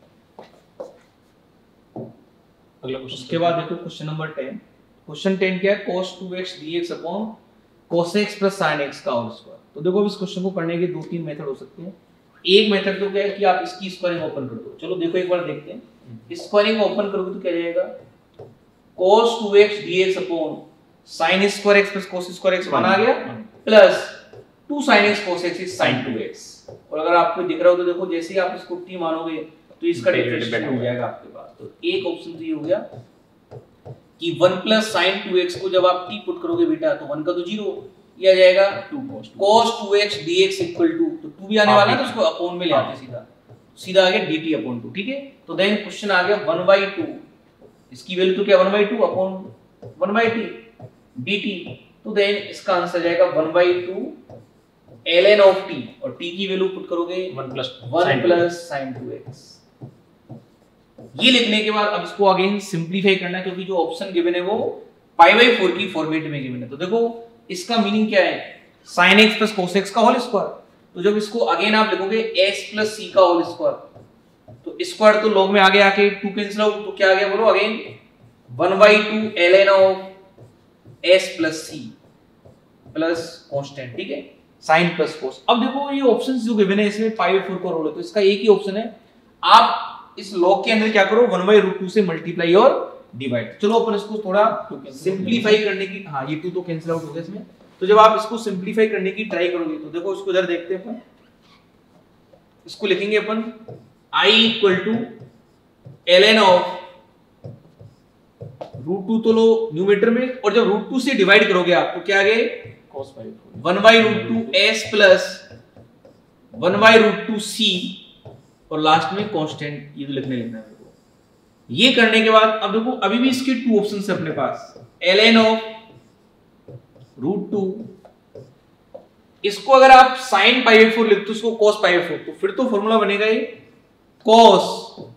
अगला क्वेश्चन, उसके बाद देखो क्वेश्चन नंबर 10। क्वेश्चन 10 क्या है, cos 2x dx upon cos x plus sin x का होल स्क्वायर। तो देखो इस क्वेश्चन को करने के दो तीन मेथड हो सकते हैं। एक मेथड तो क्या है कि आप इसकी स्क्वायरिंग ओपन कर दो, चलो देखो एक बार देखते हैं। स्क्वायरिंग ओपन करोगे तो क्या जाएगा, cos 2x dx upon sin square x plus cos square x बना गया, plus 2 sin x cos x is sin 2x। और अगर आपको दिख रहा हो तो देखो जैसे ही आप इसको t मानोगे तो इसका डिफरेंशिएशन हो जाएगा आपके पास। तो एक ऑप्शन तो ये हो गया कि 1 प्लस sin 2x को जब आप t पुट करोगे बेटा तो 1 का तो 0, ये आ जाएगा 2 cos 2x dx equal to, तो 2 भी आने वाला है तो उसको अपॉन में ले आते सीधा आ गया dt अपॉन 2, ठीक है। तो देन क्वेश्चन आ गया 1/2, इसकी वैल्यू तो क्या 1/2 अपॉन 1/t dt। तो देन इसका आंसर जाएगा 1/2 ln ऑफ t, और t की वैल्यू पुट करोगे 1 प्लस sin 2x। ये लिखने के बाद अब इसको अगेन सिंपलीफाई करना है, क्योंकि जो ऑप्शन गिवन है वो π/4 की फॉर्मेट में गिवन है। तो देखो इसका मीनिंग क्या है, sin x plus cos x का होल स्क्वायर। तो जब इसको अगेन आप लिखोगे x प्लस c का होल स्क्वायर, तो स्क्वायर तो लॉग में आगे आके 2 कैंसिल आउट, तो क्या आ गया बोलो again 1/2 ln of s plus c plus constant, ठीक है, sin प्लस cos। अब देखो ये ऑप्शंस जो गिवन है इसमें π/4 का रोल है, तो इसका एक ही ऑप्शन है, आप इस लॉग के अंदर क्या करो 1/√2 से मल्टीप्लाई और डिवाइड। चलो अपन इसको थोड़ा सिंपलीफाई करने की, हाँ ये 2 तो कैंसिल आउट हो गया इसमें। तो जब आप इसको सिंपलीफाई करने की ट्राई करोगे तो देखो इसको जरा देखते हैं अपन, इसको लिखेंगे अपन i equal to ln of √2 तो लो न्यूमरेटर में, और जब √2 से डिवाइड करोगे आप तो क्या आ गए cos 1/√2 s प्लस 1/√2 c, और लास्ट में कांस्टेंट ये तो लिखने है मेरे को। ये करने के बाद अब देखो अभी भी इसके 2 ऑप्शंस है अपने पास, ln ऑफ √2, इसको अगर आप sin π/4 लिखते हो इसको cos π/4, तो फिर तो फॉर्मूला बनेगा ये cos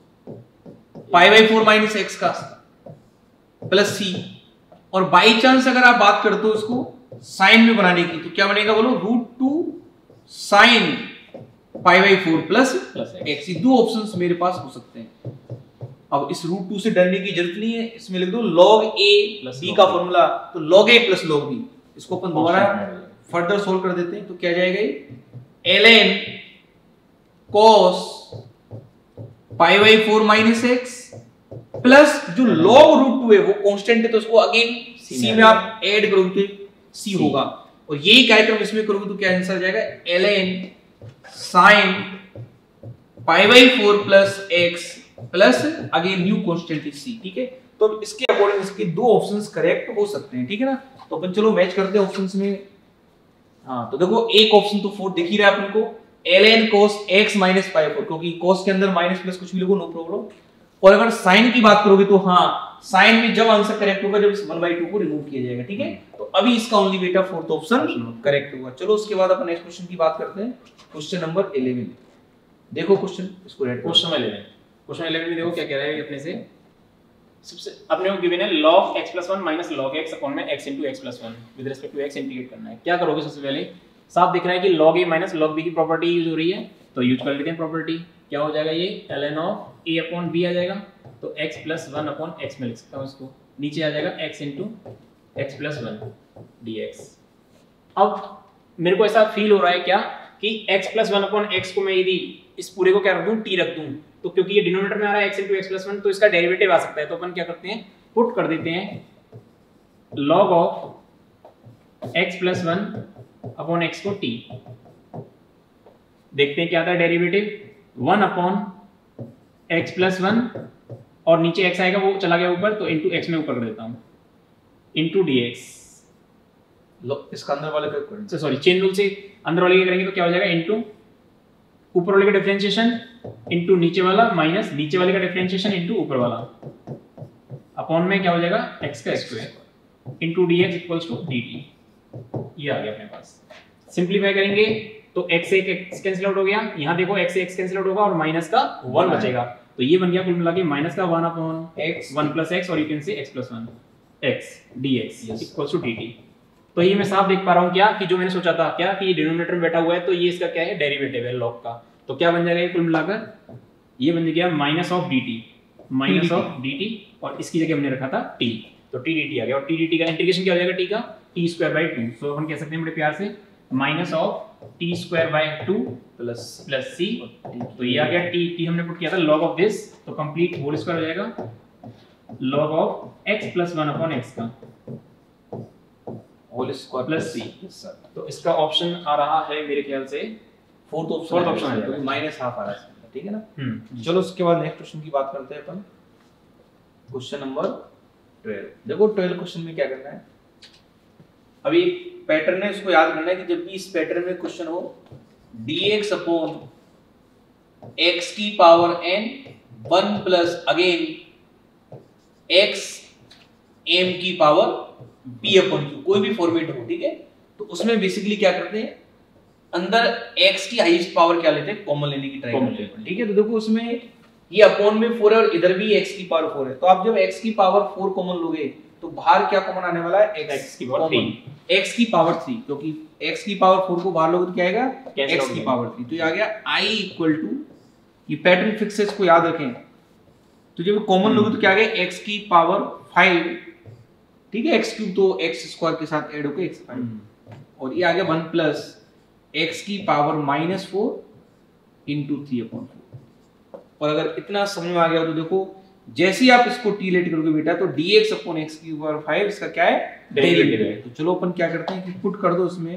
π/4 माइनस x का प्लस c, और बाई चांस अगर आप बात करते हो इसको साइन में बनाने की तो क्या बनेगा बोलो √2 sin π/4 प्लस x। दो ऑप्शंस मेरे पास हो सकते हैं। अब इस √2 से डरने की जरूरत नहीं है, इसमें लिख दो log a b का फॉर्मूला, तो log a plus log b। इसको अपन दोबारा फर्दर सोल्व कर देते हैं, तो क्या जाएगा ये ln cos π/4 minus x plus जो log √2 है वो कांस्टेंट है तो उसको अगेन c में आप ऐड करोगे तो c होगा, और यही कार्यक्रम इसमें करोगे तो क्या आंसर जाएगा ln sin π/4 plus x plus again new constant is c, ठीक है। तो इसके अकॉर्डिंग इसके दो ऑप्शंस करेक्ट हो सकते हैं, ठीक है ना। तो अपन चलो मैच करते हैं ऑप्शंस में। हाँ तो देखो एक ऑप्शन तो 4 दिख ही रहा है अपन को, ln cos x माइनस π/4, क्योंकि cos के अंदर माइनस प्लस कुछ भी लोगो नो प्रॉब्लम। और अगर sin की बात करोगे तो हाँ sin में जब आंसर करेक्ट होगा जब इस 1/2 को रिमूव किया जाएगा, ठीक है। तो अभी इसका ओनली बेटा फोर्थ ऑप्शन करेक्ट होगा। चलो उसके बाद अपन नेक्स्ट क्वेश्चन की बात करते हैं, क्वेश्चन नंबर 11। देखो क्वेश्चन, इसको रेड क्वेश्चन 11 में देखो क्या कह रहा है अपने से। सबसे अपने को गिवन है log x + 1 - log x अपॉन में x * x + 1 with respect to x integrate करना है। क्या करोगे सबसे पहले, साफ दिख रहा है कि log a - log b की प्रॉपर्टी यूज हो रही है, तो यूज कर लेते हैं प्रॉपर्टी। क्या हो जाएगा ये ln of a upon b आ जाएगा, तो x + 1 अपॉन x में लिख सकता हूं इसको, नीचे आ जाएगा x * x + 1 dx। अब मेरे को ऐसा फील हो रहा है क्या कि x + 1 अपॉन x को मैं यदि इस पूरे को क्या रख दूं t रख दूं, तो क्योंकि ये डिनोमिनेटर में आ रहा है x * x + 1, तो इसका डेरिवेटिव आ सकता है। तो अपन क्या करते हैं, पुट कर देते हैं log of x + 1 upon x को t। देखते हैं क्या आता है डेरिवेटिव, 1 अपॉन x + 1 और नीचे x आएगा वो चला गया ऊपर, तो इनटू x में ऊपर कर देता हूं, इनटू dx। लो इसका अंदर वाले का करेंगे, सॉरी चेन रूल से अंदर वाले के करेंगे तो क्या हो जाएगा, इनटू ऊपर वाले का डिफरेंशिएशन इनटू नीचे वाला माइनस नीचे वाले का डिफरेंशिएशन इनटू ऊपर वाला, अपॉन में क्या हो जाएगा x का स्क्वायर इनटू dx = dt। ये आ गया अपने पास। सिंपलीफाई करेंगे तो x से x कैंसिल आउट हो गया, यहां देखो x से x कैंसिल आउट होगा और माइनस का 1 बचेगा, तो ये बन गया कुल मिला के माइनस का 1 अपॉन x 1 + x, और you can say x + 1 x dx = dt। तो ये मैं साफ देख पा रहा हूं क्या, कि जो मैंने सोचा था क्या कि ये डिनोमिनेटर में बैठा हुआ है, तो ये इसका क्या है, डेरिवेटिव है log का। तो क्या बन जाएगा कुल मिलाकर, ये बन गया माइनस ऑफ dt, और इसकी जगह हमने रखा था t, तो t dt आ गया। और t dt का इंटीग्रेशन क्या हो जाएगा, t का t²/2। सो अपन कह सकते हैं बड़े प्यार से minus of t²/2 plus c, तो ये आ गया t हमने पुट किया था log ऑफ दिस, तो कंप्लीट होल स्क्वायर हो जाएगा log of x + 1 upon x का होल स्क्वायर प्लस c। तो इसका ऑप्शन आ रहा है मेरे ख्याल से फोर्थ ऑप्शन आ है, जाएगा, माइनस हाफ आ रहा है, ठीक है ना। चलो उसके बाद नेक्स्ट क्वेश्चन की बात करते हैं अपन, क्वेश्चन नंबर 12। देखो 12 क्वेश्चन में क्या करना है, अभी पैटर्न है उसको याद करना है कि जब भी इस पैटर्न में क्वेश्चन हो dx अपॉन x की power n 1 plus again x m की पावर p अपॉन q, कोई भी फॉर्मेट हो, ठीक है। तो उसमें बेसिकली क्या करते हैं, अंदर x की हाईएस्ट पावर क्या लेते हैं, कॉमन लेने की ट्राई करते हैं, ठीक है। तो देखो उसमें ये अपॉन में 4 है और इधर भी x की पावर 4 है, तो आप जब x की पावर 4 कॉमन लोगे तो बाहर क्या कॉमन आने वाला है, x की पावर 3, x की पावर 3, क्योंकि x की पावर 4 को बाहर लोगे तो क्या आएगा, x की पावर 3। तो ये आ गया i = ये पैटर्न फिक्स है, इसको याद रखें। तो जब कॉमन लोगे तो क्या आ गया, x की पावर 5, ठीक है, x³ तो x² के साथ ऐड होकर x5, और ये आ गया 1 प्लस x की पावर -4 × 3/4। और अगर इतना समझ में आ गया तो देखो जैसे ही आप इसको t लेट करोगे बेटा, तो dx अपॉन x की पावर 5 इसका क्या है, डेरिवेटिव है। तो चलो अपन क्या करते हैं कि पुट कर दो इसमें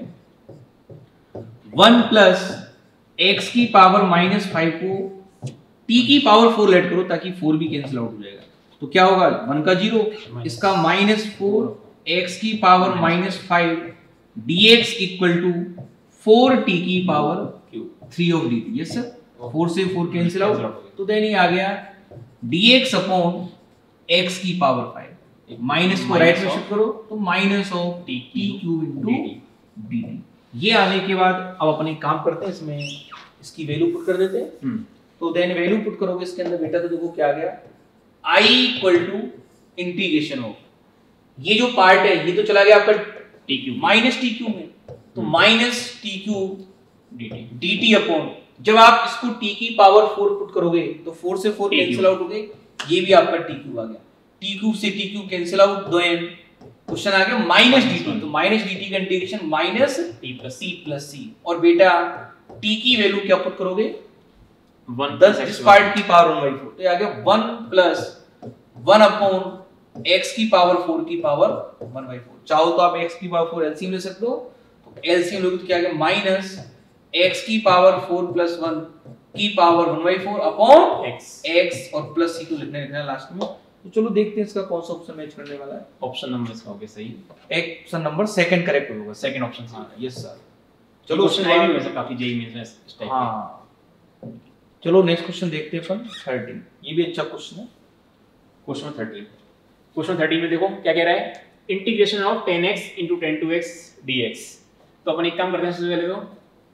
1 प्लस x की पावर -5 को t की पावर 4 लेट करो, ताकि 4 भी कैंसिल आउट हो जाएगा। तो क्या होगा, 1 का 0, इसका -4 x की पावर -5 dx = 4t की power 3 of dt। Yes sir, 4 से 4 कैंसिल आउट, तो देन ये आ गया dx अपॉन x की पावर 5, माइनस को राइट में शिफ्ट करो तो माइनस ऑफ t³ × dt। ये आने के बाद अब अपन एक काम करते हैं, इसमें इसकी वैल्यू पुट कर देते हैं। तो देन वैल्यू पुट करोगे इसके अंदर बेटा, तो देखो क्या आ गया, i = इंटीग्रेशन ऑफ, ये जो पार्ट है ये तो चला गया आपका t³ माइनस t³ में, तो माइनस t³ dt अपॉन, जब आप इसको t की पावर 4 पुट करोगे तो 4 से 4 कैंसिल आउट हो गए, ये भी आपका t³ आ गया, t³ से t³ cancel out, then question आ गया माइनस dt, तो माइनस dt का integration minus t plus c, और बेटा t की वैल्यू क्या पुट करोगे, 10 जिस पार्ट की पावर 1/4, तो ये आ गया 1 प्लस 1 अपॉन x की पावर 4 की पावर 1/4। चाहो तो आप x की पावर 4 एलसीएम ले सकते हो, तो एलसीएम लोगे तो क्या आ गया, माइनस x की पावर 4 प्लस 1 की पावर 1/4 अपॉन x और प्लस c को लिखना लास्ट में। तो चलो देखते हैं इसका कौन सा ऑप्शन मैच करने वाला है। ऑप्शन नंबर इसका हो गया सही, ऑप्शन नंबर 2 करेक्ट होगा, सेकंड ऑप्शन। हां यस सर। चलो क्वेश्चन है भी वैसे काफी जेई में इस टाइप का। हां चलो नेक्स्ट क्वेश्चन देखते हैं अपन 13, ये भी अच्छा क्वेश्चन है। क्वेश्चन 13 में देखो क्या कह रहा है, इंटीग्रेशन ऑफ 10x * 10 dx। तो अपन एक काम करते हैं, सबसे पहले तो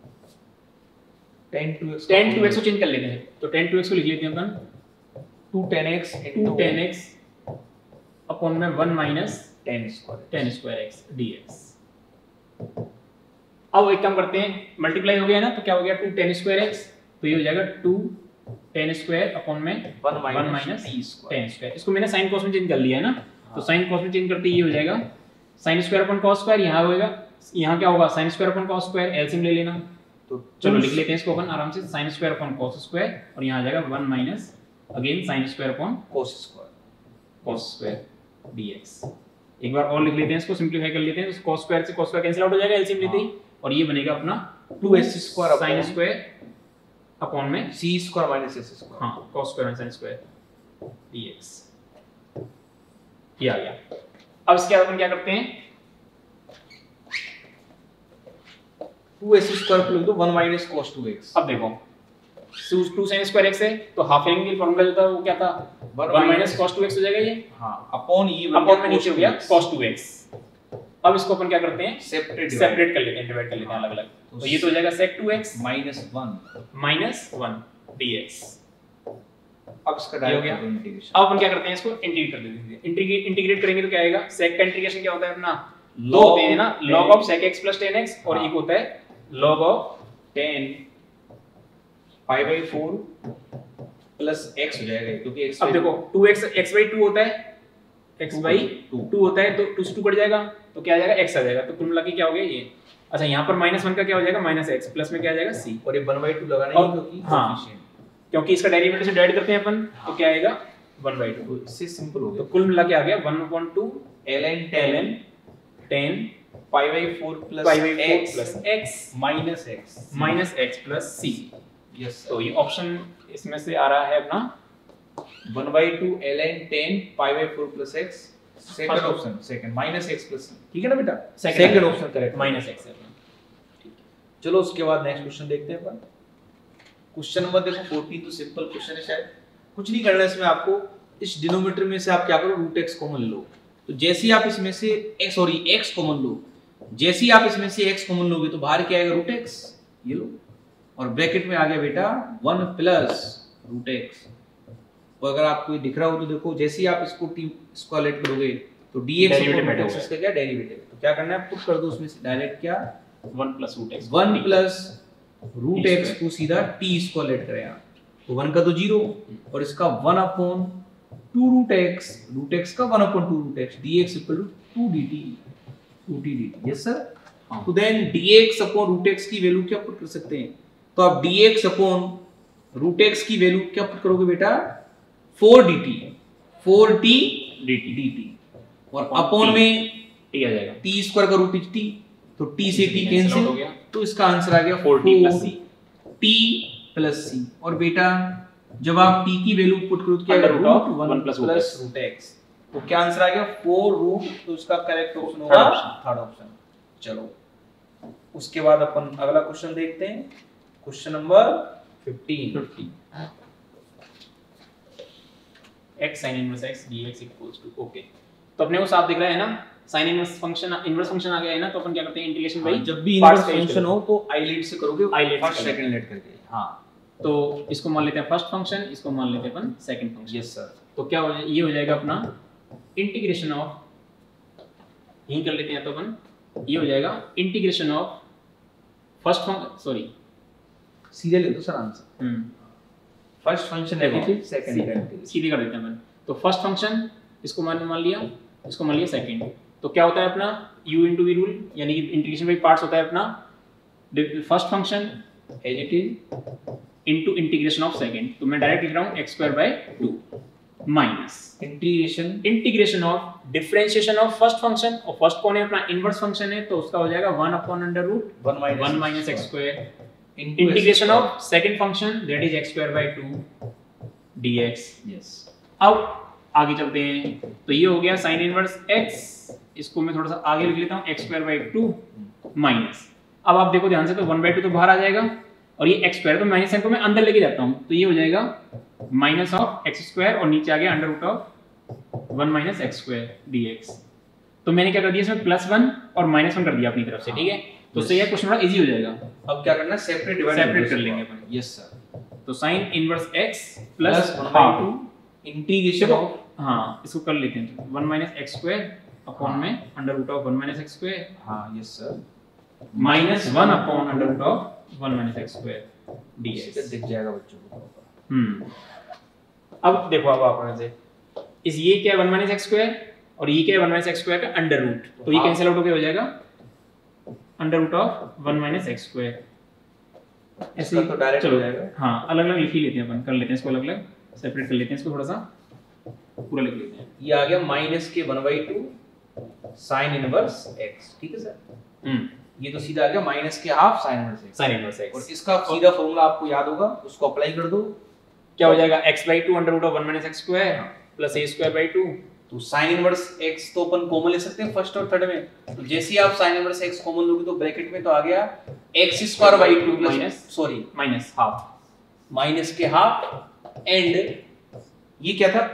10 को चेंज कर लेते हैं, तो 10 को लिख लेते हैं अपन 2 10x अपॉन में 1 माइनस 10 x dx। अब एक काम करते हैं, मल्टीप्लाई हो गया ना, तो क्या हो गया 2 10 x, तो ये हो जाएगा 2 10 अपॉन में 1 माइनस 10 इसको मैंने साइन कॉस में चेंज कर लिया है ना, तो साइन कॉस में चेंज करते ये हो जाएगा sin² अपॉन cos², यहाँ होगा, यहाँ क्या होगा sin² अपॉन cos², एलसीएम ले लेना, तो चलो लिख लेते हैं इसको अपन आराम से, sin square upon cos square, और यहाँ आ जाएगा 1 minus again sin square upon cos square dx। एक बार और लिख लेते हैं इसको, सिंपलीफाई कर लेते हैं, तो cos स्क्वायर से cos स्क्वायर कैंसिल आउट हो जाएगा एलसीएम लेते ही, और ये बनेगा अपना 2s square sin square upon में c square minus s square. हाँ cos square sin square dx, ये आ गया। अब इसके बाद अपन क्या करते हैं, 2s स्क्वायर को लिख दो 1 माइनस cos 2x। अब देखो 2 sin स्क्वायर x है तो हाफ एंगल फॉर्मूला जो था वो क्या था, 1 माइनस cos 2x हो जाएगा ये, हाँ अपॉन ये अपॉन में नीचे हो गया cos 2x। अब इसको अपन क्या करते हैं, सेपरेट कर लेते हैं, डिवाइड कर लेते हैं अलग अलग, तो ये तो हो जाएगा sec 2x माइनस 1 dx। अब इसका ये हो गया। इंटीग्रेशन। अब अपन क्या करते हैं, इसको इंटीग्रेट कर देते हैं। इंटीग्रेट करेंगे तो क्या आएगा, sec का इंटीग्रेशन क्या होता है अपना, दो होते हैं ना, log of sec x plus tan x, और एक होता है log of tan pi by 4 plus x हो जाएगा क्योंकि x अब देखो 2x x by 2 होता है, x by 2 होता है, तो 2 से 2 कट जाएगा तो क्या आ जाएगा, x आ जाएगा, तो कुल मिला के क्या हो गया ये। अच्छा यहाँ पर -1 का क्या हो जाएगा, -x, प्लस में क्या आ जाएगा c, और ये 1/2 लगाना है क्योंकि हाँ क्योंकि इसका डेरिवेटिव से डिवाइड करते हैं अपन, तो क्या आएगा 1/2, तो इससे सिंपल हो तो गया। कुल मिला के आ गया 1/2 ln tan pi by 4 pi by 4 plus x minus x plus c। यस तो ये ऑप्शन इसमें से आ रहा है अपना 1/2 ln tan pi by 4 plus x, second option, second minus x plus c, ठीक है ना बेटा, सेकंड ऑप्शन करेक्ट -x है। चलो उसके बाद नेक्स्ट क्वेश्चन देखते हैं अपन। क्वेश्चन नंबर देखो 14, तो सिंपल क्वेश्चन है, शायद कुछ नहीं करना है इसमें आपको। इस डिनोमिनेटर में से आप क्या करो, रूट x कॉमन लो, तो जैसे ही आप इसमें से x कॉमन लो, जैसे ही आप इसमें से x कॉमन लोगे तो बाहर क्या आएगा, रूट x, ये लो, और ब्रैकेट में आ गया बेटा 1 प्लस रूट x। और अगर आपको ये दिख रहा हो तो देखो, जैसे ही आप इसको t स्क्वायर लेट करोगे तो dx डेरिवेटिव x इसका क्या डेरिवेटिव है, तो क्या करना है, पुट कर दो उसमें से डायरेक्ट क्या 1 plus root x 1 plus root x को सीधा t स्क्वायर लेट करें आप, तो 1 का तो 0 और इसका 1 अपॉन 2 रूट x का 1 upon 2 root x, dx equal to 2 dt, 2t dt। Yes sir. तो then dx upon root x की वैल्यू क्या पुट कर सकते हैं, तो आप dx अपॉन रूट x की वैल्यू क्या पुट करोगे बेटा, 4t dt, और अपॉन में t आ जाएगा, t स्क्वायर का रूट t, तो t से t कैंसिल हो गया, तो इसका आंसर आ गया 4t plus c। t plus c। और बेटा जब आप t की वैल्यू पुट करो तो क्या Under आएगा, root of root 1 plus root x। रूट x, तो क्या आंसर आ गया 4 रूट, तो इसका करेक्ट ऑप्शन होगा थर्ड ऑप्शन। चलो उसके बाद अपन अगला क्वेश्चन देखते हैं, question number 15। x sin inverse x dx equals to okay, तो अपने को साफ दिख रहा है ना, sin inverse function inverse function आ गया है ना, तो अपन क्या करते हैं इंटीग्रेशन बाई, जब भी इनवर्स फंक्शन हो तो आईलेट से करोगे, आईलेट फर्स्ट सेकंड लेट करके। हां तो इसको मान लेते हैं फर्स्ट फंक्शन, इसको मान लेते हैं अपन सेकंड फंक्शन। Yes sir. तो क्या हो ये हो जाएगा अपना इंटीग्रेशन ऑफ, यही कर लेते हैं तो अपन, ये हो जाएगा integration of first function, sorry सीधे ले दो sir answer, first function negative, second derivative, सीधे कर देते हैं अपन। तो फर्स्ट फंक्शन इसको मान लिया, इसको मान लिया सेकंड, तो क्या होता है अपना u into v रूल, यानी कि इंटीग्रेशन बाई पार्ट्स होता है अपना, first function as it is into integration of second, तो मैं डायरेक्ट लिख रहा हूं x square by 2 minus integration of differentiation of first function, और फर्स्ट कौन है अपना इनवर्स फंक्शन है, तो उसका हो जाएगा 1 upon under root 1 minus x square, integration of second function that is x square by 2 dx। Yes. अब आगे चलते हैं, तो ये हो गया sin इनवर्स x, इसको मैं थोड़ा सा आगे लिख लेता हूं x स्क्वायर बाय 2 माइनस, अब आप देखो ध्यान से, तो 1/2 तो बाहर आ जाएगा, और ये x स्क्वायर तो माइनस साइन को मैं अंदर लेके जाता हूं, तो ये हो जाएगा माइनस ऑफ x स्क्वायर, और नीचे आ गया under root of 1 minus x square dx। तो मैंने क्या कर दिया इसमें +1 और -1 कर दिया अपनी तरफ से, ठीक है, तो इससे ये क्वेश्चन बड़ा इजी हो जाएगा। अब क्या करना है, सेपरेट कर लेंगे अपन। Yes sir. तो sin inverse x plus 1/2 integration of, हाँ इसको कर लेते हैं, 1 माइनस x स्क्वायर अपॉन में under root of 1 minus x square, हां yes sir, minus 1 upon under root of 1 minus x square dx। दिख जाएगा बच्चों को। अब देखो, अब आप से इस ये क्या है 1 माइनस x स्क्वायर, और ये क्या है 1 माइनस x स्क्वायर का अंडर रूट, तो ये कैंसिल आउट हो गया, हो जाएगा under root of 1 minus x square इसका तो डायरेक्ट हो जाएगा। हाँ अलग अलग लिख ही लेते हैं अपन, कर लेते हैं इसको अलग अलग, सेपरेट कर लेते हैं इसको, थोड़ा सा पूरा लिख लेते हैं। ये आ गया -(1/2 sin इनवर्स x), ठीक है सर। ये तो सीधा आ गया माइनस के half sin inverse x, sin inverse x। और इसका सीधा फॉर्मूला आपको याद होगा, उसको अप्लाई कर दो। क्या हो जाएगा, x/2 √1 - x² + a²/2। तो sin इनवर्स x तो अपन कॉमन ले सकते हैं फर्स्ट और थर्ड में, तो जैसे ही आप sin इनवर्स x कॉमन लोगे तो ब्रैकेट में तो आ गया x² minus sorry minus half, minus के हाफ एंड ये क्या था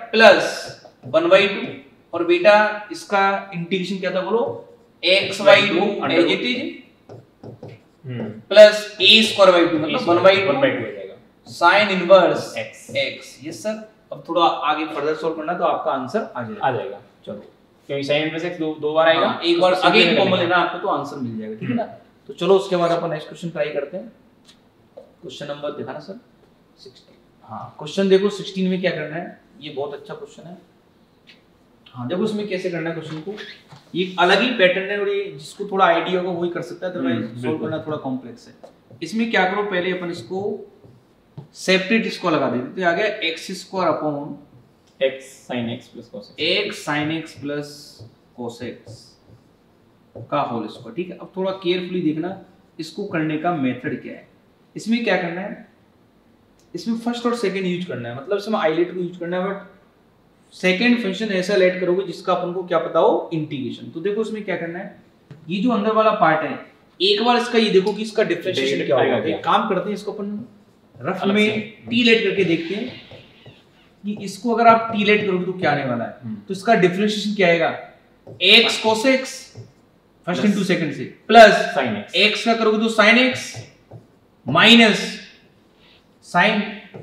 +1/2, और बेटा इसका इंटीग्रेशन क्या था बोलो, x/2 as it is plus a²/2 मतलब 1/2 हो जाएगा sin inverse x। Yes sir. अब थोड़ा आगे फर्दर सॉल्व करना तो आपका आंसर आ जाएगा। चलो क्योंकि sin इनवर्स x दो बार आएगा, एक बार अगेन कॉमन लेना आपको तो आंसर मिल जाएगा, ठीक है ना। तो चलो उसके बाद अपन नेक्स्ट क्वेश्चन ट्राई करते हैं। क्वेश्चन नंबर दिखाना सर 16। हाँ क्वेश्चन देखो 16 में क्या करना है, ये बहुत अच्छा क्वेश्चन है। हाँ देखो इसमें कैसे करना है क्वेश्चन को, ये अलग ही पैटर्न है और ये जिसको थोड़ा आइडिया होगा वही कर सकता है, अदरवाइज सॉल्व करना थोड़ा कॉम्प्लेक्स है। इसमें क्या करो, पहले अपन इसको सेपरेट इसको लगा देते, तो आ गया x² x sin x + cos x, x sin x + cos x का होल स्क्वायर, ठीक है। अब थोड़ा केयरफुली देखना इसको करने का मेथड क्या है। इसमें क्या करना है, इसमें फर्स्ट और सेकंड यूज करना है, मतलब इसमें आइलेट को यूज करना है, बट सेकंड फंक्शन ऐसा लेट करोगे जिसका अपन को क्या पता हो, इंटीग्रेशन। तो देखो इसमें क्या करना है, ये जो अंदर वाला पार्ट है एक बार इसका ये देखो कि इसका डिफरेंशिएशन क्या होगा। एक काम करते हैं, इसको अपन रफ में टी लेट करके देखते हैं कि इसको अगर आप टी लेट करोगे तो क्या आने वाला है। तो इसका डिफरेंशिएशन क्या आएगा, x cos x first into second से प्लस sin x, x का करोगे तो sin x minus sin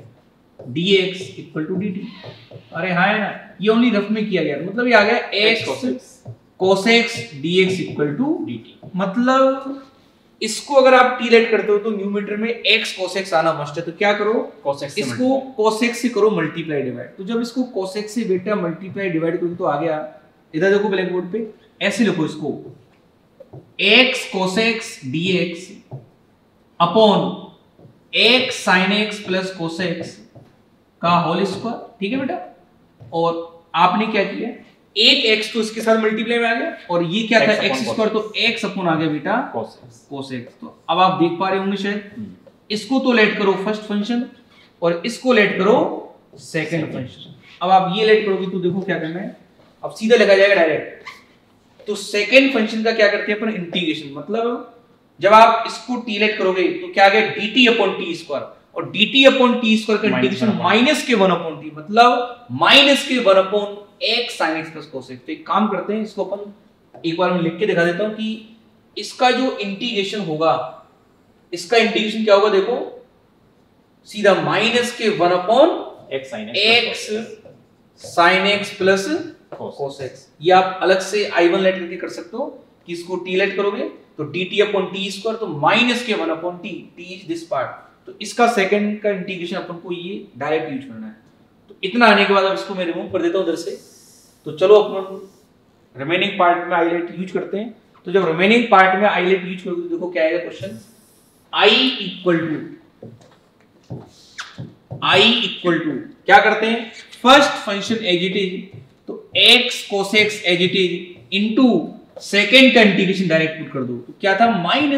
dx = dt। अरे हाँ है ना, ये ओनली रफ में किया गया, मतलब ये आ गया x cos x dx = dt। मतलब इसको अगर आप टी लेट करते हो तो न्यूमरेटर में x cos x आना मस्ट है, तो क्या करो cos x इसको cos x से करो मल्टीप्लाई डिवाइड। तो जब इसको cos x से बेटा मल्टीप्लाई डिवाइड करोगे तो आ गया, इधर देखो ब्लैक बोर्ड पे ऐसे लिखो इसको, x cos x dx upon x sin x + cos x का होल स्क्वायर, ठीक है बेटा। और आपने क्या किया, एक x तो इसके साथ मल्टीप्लाई में आ गया, और ये क्या था x² तो x अपॉन आ गया बेटा cos x। तो अब आप देख पा रहे होंगे शायद, इसको तो लेट करो फर्स्ट फंक्शन और इसको लेट करो सेकंड फंक्शन। अब आप ये लेट करोगे तो देखो क्या करना है, अब सीधा लिखा जाएगा डायरेक्ट। तो सेकंड फंक्शन का क्या करते हैं अपन, इंटीग्रेशन। मतलब जब आप इसको टी लेट करोगे तो क्या आ गया dt/t², और dt/t² का इंटीग्रेशन -(1/t), मतलब -(1/x sin x + cos x। तो एक काम करते हैं, इसको अपन एक बार मैं लिख के दिखा देता हूं कि इसका जो इंटीग्रेशन होगा, इसका इंटीग्रेशन क्या होगा, देखो सीधा -(1/x sin x + cos x। ये आप अलग से i1 लेट करके कर सकते हो कि इसको t लेट करोगे तो dt/t², तो -(1/t), t is this part. तो इसका सेकंड का इंटीग्रेशन अपन को ये डायरेक्ट यूज करना है। तो इतना आने के बाद अब इसको मैं रिमूव कर देता हूं इधर से। तो चलो अपन रिमेनिंग पार्ट में आइलेट यूज करते हैं। तो जब रिमेनिंग पार्ट में आइलेट यूज करोगे तो देखो क्या आएगा क्वेश्चन, i = क्या करते हैं, first function as it is, तो x cos x as it is into second का इंटीग्रेशन डायरेक्ट पुट कर दो। तो क्या था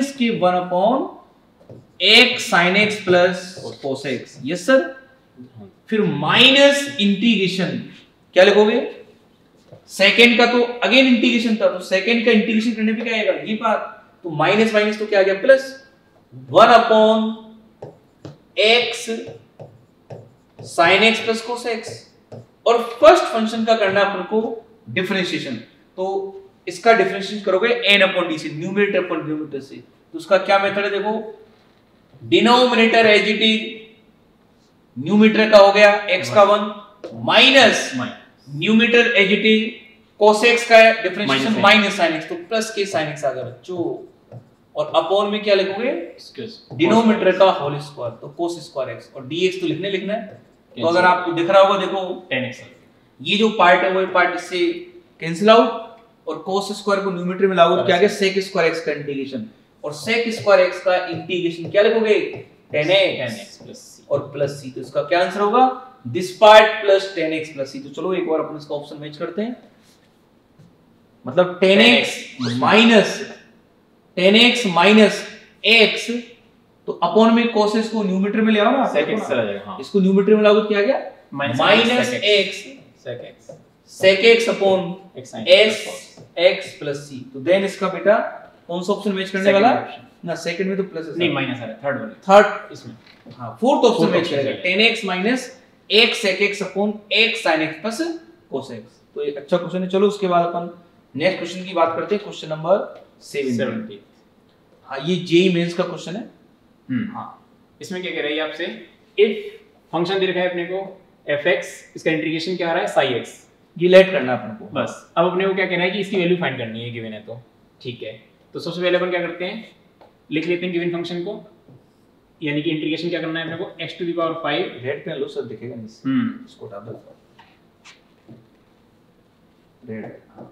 -(1/x sin x + cos x), yes sir. फिर माइनस इंटीग्रेशन क्या लिखोगे, सेकंड का तो अगेन इंटीग्रेशन था, तो सेकंड का इंटीग्रेशन करने पे क्या आएगा, ये पार्ट, तो माइनस माइनस तो क्या आ गया plus 1/x sin x + cos x। और फर्स्ट फंक्शन का करना अपन को डिफरेंशिएशन, तो इसका डिफरेंशिएशन करोगे n/d से, न्यूमरेटर अपॉन डिनोमिनेटर से। तो उसका क्या मेथड है, देखो denominator as it is, numerator का हो गया x का 1 minus numerator as it is cos x का डिफरेंशिएशन माइनस sin x, तो प्लस के sin x आ गया बच्चों। और अपॉन में क्या लिखोगे, डिनोमिनेटर का होल स्क्वायर, तो cos² x, और dx तो लिखना है। तो अगर आपको दिख रहा होगा देखो 10x, ये जो पार्ट है वो पार्ट इससे कैंसिल आउट, और cos² को न्यूमरेटर में लाओगे तो क्या आ गया sec² x का इंटीग्रेशन, और sec² x का इंटीग्रेशन क्या लिखोगे 10x प्लस सी और प्लस सी। तो इसका क्या आंसर होगा? This part plus 10x plus C. तो चलो एक बार अपन इसका ऑप्शन मैच करते हैं। मतलब 10x माइनस x, तो अपॉन में cos को न्यूमरेटर में ले आओ ना, sec x चला जाएगा। हाँ, इसको न्यूमरेटर में लाओ तो क्या आ गया? Minus x sec x upon x plus C. तो देन इसका बेटा कौन सा ऑप्शन मैच करने वाला ना? सेकंड में तो प्लस है, नहीं माइनस आ रहा है, थर्ड वाला, थर्ड इसमें हाँ फोर्थ ऑप्शन मैच करेगा 10x minus x sec x upon x sin x plus cos x। तो ये अच्छा क्वेश्चन है। चलो उसके बाद अपन नेक्स्ट क्वेश्चन की बात करते हैं, क्वेश्चन नंबर 70। हाँ ये जेईई मेंस का क्वेश्चन है। हाँ, इसमें क्या कह रहा है आपसे, इफ फंक्शन दे रखा है अपने को fx, इसका इंटीग्रेशन क्या आ रहा है psi x, ये लेट करना है अपन को। बस अब अपने को क्या कहना है कि इसकी वैल्यू फाइंड करनी है, गिवन है तो ठीक है। तो सबसे पहले अपन क्या करते हैं, लिख लेते हैं गिवन फंक्शन को, यानी कि इंटीग्रेशन क्या करना है अपने को x to the power 5, red pen लो सर, दिखेगा नहीं इसको उठा दो रेड।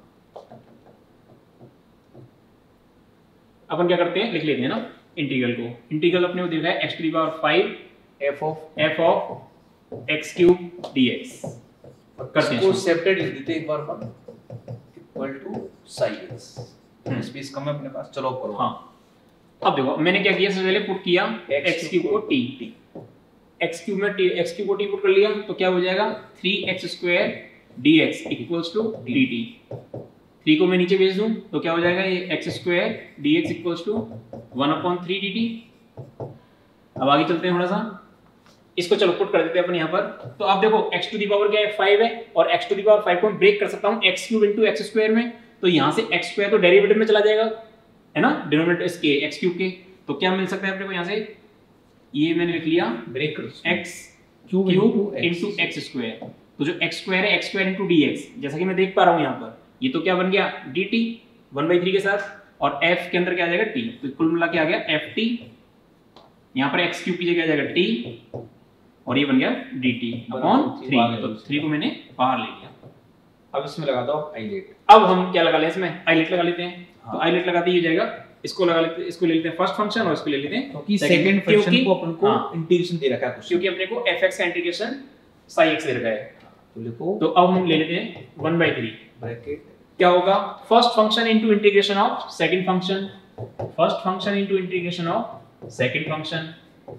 अपन क्या करते हैं, लिख लेते हैं ना इंटीग्रल को। इंटीग्रल अपने को दिया है x to the power 5 f of x cube dx। करते हैं इसको सेपरेट लिख देते हैं एक बार अपन, equal to psi x। Space कम है अपने पास, चलो करो। हाँ, अब देखो मैंने क्या किया, सबसे पहले पुट किया x क्यूब को t, x क्यूब में x क्यूब को t पुट कर लिया तो क्या हो जाएगा 3x square dx equals to dt। 3 को मैं नीचे भेज दूं तो क्या हो जाएगा, ये x square dx equals to 1/3 dt। अब आगे चलते हैं थोड़ा सा, इसको चलो पुट कर देते हैं अपन यहाँ पर। तो आप देखो x टू दी पावर क्या है 5 है, और x टू दी पावर 5 को मैं ब्रेक कर सकता हूँ x cube into x square में। तो यहाँ से x स्क्वायर तो डेरिवेटिव में चला जाएगा, है ना, डिनोमिनेटर इसके x क्यूब के। तो क्या मिल सकता है अपने को यहाँ से, ये मैंने लिख लिया break x cube into x square. तो जो x स्क्वायर है x स्क्वायर इनटू dx, जैसा कि मैं देख पा रहा हूँ यहाँ पर, ये तो क्या बन गया dt 1/3 के साथ, और f के अंदर क्या आ जाएगा t। तो कुल मिला के आ गया ft, यहाँ पर x क्यूब की जगह आ जाएगा t, और ये बन गया dt अपॉन 3। तो 3 को मैंने बाहर ले लिया। अब इसमें लगा दो आइलेट। अब हम क्या लगा लें, इसमें आइलेट लगा लेते हैं। हाँ। तो आइलेट लगाते ही हो जाएगा, इसको लगा लेते हैं, इसको ले लेते हैं फर्स्ट फंक्शन और इसको ले लेते हैं क्योंकि सेकंड फंक्शन को अपन को इंटीग्रेशन दे रखा है कुछ, क्योंकि अपने को fx का इंटीग्रेशन psi x दे रखा है। तो लिखो, तो अब हम ले लेते हैं 1/3 ब्रैकेट, क्या होगा first function into integration of second function, first function into integration of second function,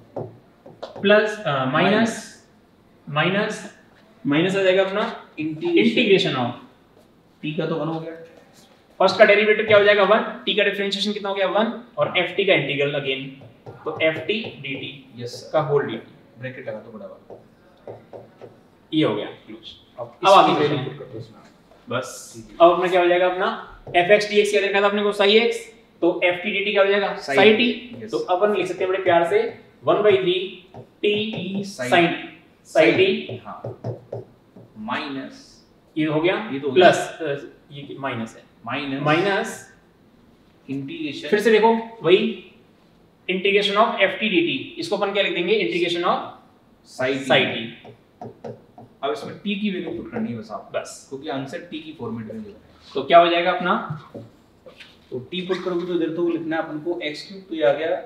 plus minus minus minus आ जाएगा अपना इंटीग्रेशन ऑफ t का तो 1 हो गया, फर्स्ट का डेरिवेटिव क्या हो जाएगा 1, t का डिफरेंशिएशन कितना हो गया 1, और ft का इंटीग्रल अगेन, तो ft dt यस का होल dt, ब्रैकेट लगा दो बड़ा वाला, ये हो गया क्लोज। अब आगे वैल्यू पुट कर दो इसमें, बस अब अपना क्या हो जाएगा अपना fx dx क्या देखा था अपने को psi x, तो ft dt क्या हो जाएगा psi t। तो अपन लिख सकते हैं बड़े प्यार से 1/3 t psi t, हां माइनस, ये हो गया, ये तो प्लस ये माइनस है, माइनस इंटीग्रेशन, फिर से देखो वही इंटीग्रेशन ऑफ ft dt, इसको अपन क्या लिख देंगे इंटीग्रेशन ऑफ psi t। अब इसमें t की वैल्यू पुट करनी है बस आप, बस क्योंकि आंसर t की फॉर्मेट में है। तो क्या हो जाएगा अपना, तो t पुट करोगे तो इधर तो लिखना है अपन को x क्यूब, तो ये आ गया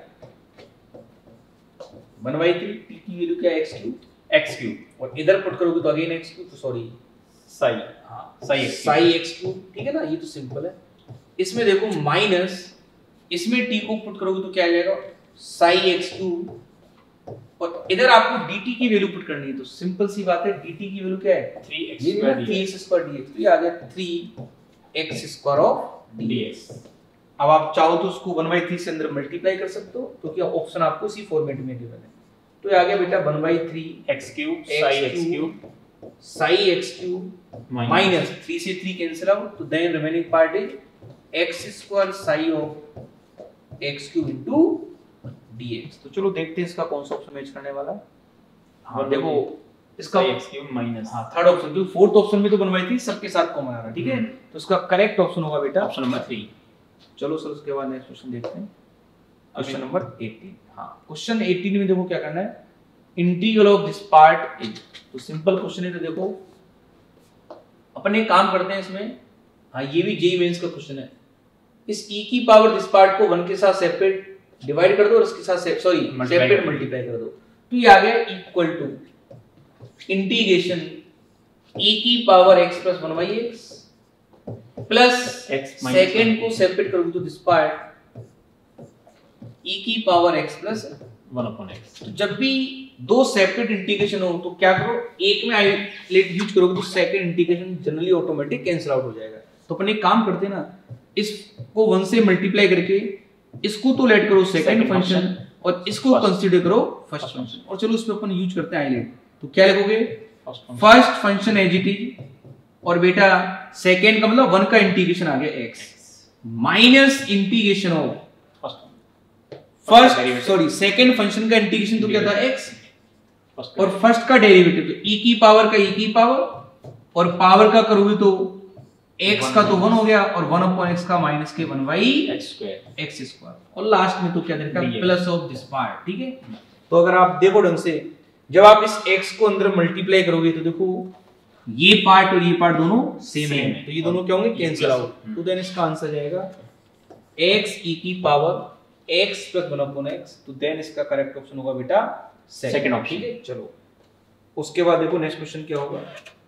1/3, t की वैल्यू क्या है x क्यूब, और इधर पुट करोगे तो अगेन x क्यूब, तो सॉरी psi, हां psi x क्यूब, ठीक है ना, ये तो सिंपल है। इसमें देखो माइनस, इसमें t को पुट करोगे तो क्या आ जाएगा psi x क्यूब, और इधर आपको dt की वैल्यू पुट करनी है, तो सिंपल सी बात है dt की वैल्यू क्या है 3x स्क्वायर dx, तो ये आ गया 3x स्क्वायर ऑफ dx। अब आप चाहो तो उसको 1/3 से अंदर मल्टीप्लाई कर सकते हो, क्योंकि ऑप्शन आपको इसी फॉर्मेट में गिवन है। तो ये आ गया बेटा 1/3 x cube psi x cube minus 3 से 3 कैंसिल आउट, तो then remaining part is x square psi of x cube into dx। तो चलो देखते हैं इसका कौन सा ऑप्शन मैच करने वाला है। हाँ देखो इसका x क्यूब माइनस, हाँ थर्ड ऑप्शन, क्योंकि फोर्थ ऑप्शन में तो 1/3 सबके साथ कॉमन आ रहा है, ठीक है, तो इसका करेक्ट ऑप्शन होगा बेटा ऑप्शन नंबर 3। चलो सर उसके बाद नेक्स्ट क्वेश्चन देखते हैं, क्वेश्चन नंबर 18। हाँ क्वेश्चन 18 में देखो क्या करना है, integral of this part is, तो सिंपल क्वेश्चन है। तो देखो अपन एक काम करते हैं इसमें, हाँ ये भी जेईई मेंस का क्वेश्चन है, इस e की पावर दिस पार्ट को 1 के साथ सेपरेट डिवाइड कर दो और इसके साथ सॉरी सेपरेट मल्टीप्लाई कर दो, तो ये आ गया इक्वल टू इंटीग्रेशन e की power x plus 1/x plus second को सेपरेट करोगे तो दिस पार्ट e की पावर x प्लस 1/x। तो जब भी दो सेपरेट इंटीग्रेशन हो तो क्या करो, एक में आइसोलेट यूज करोगे तो second integration generally automatic cancel out हो जाएगा। तो अपन एक काम करते हैं ना, इसको 1 से मल्टीप्लाई करके इसको तो लेट करो सेकंड फंक्शन और इसको कंसीडर करो फर्स्ट फंक्शन, और चलो इसमें अपन यूज करते हैं आइलेट। तो क्या लिखोगे, first function as it is और बेटा सेकंड का मतलब 1 का इंटीग्रेशन आ गया x minus integration of first sorry second function का इंटीग्रेशन तो क्या था x और फर्स्ट का डेरिवेटिव तो e की पावर का e की पावर और पावर का करोगे तो x का तो 1 हो गया और 1/x का माइनस के 1/x² और लास्ट में तो क्या देगा प्लस ऑफ दिस पार्ट। ठीक है, तो अगर आप देखो ढंग से जब आप इस x को अंदर मल्टीप्लाई करोगे तो देखो ये पार्ट और ये पार्ट दोनों सेम है, तो ये दोनों क्या होंगे कैंसिल आउट। तो देन इसका आंसर जाएगा x e की पावर x प्लस 1/x। तो देन इसका करेक्ट ऑप्शन होगा बेटा सेकंड ऑप्शन। ठीक है, चलो उसके बाद देखो नेक्स्ट क्वेश्चन क्या होगा।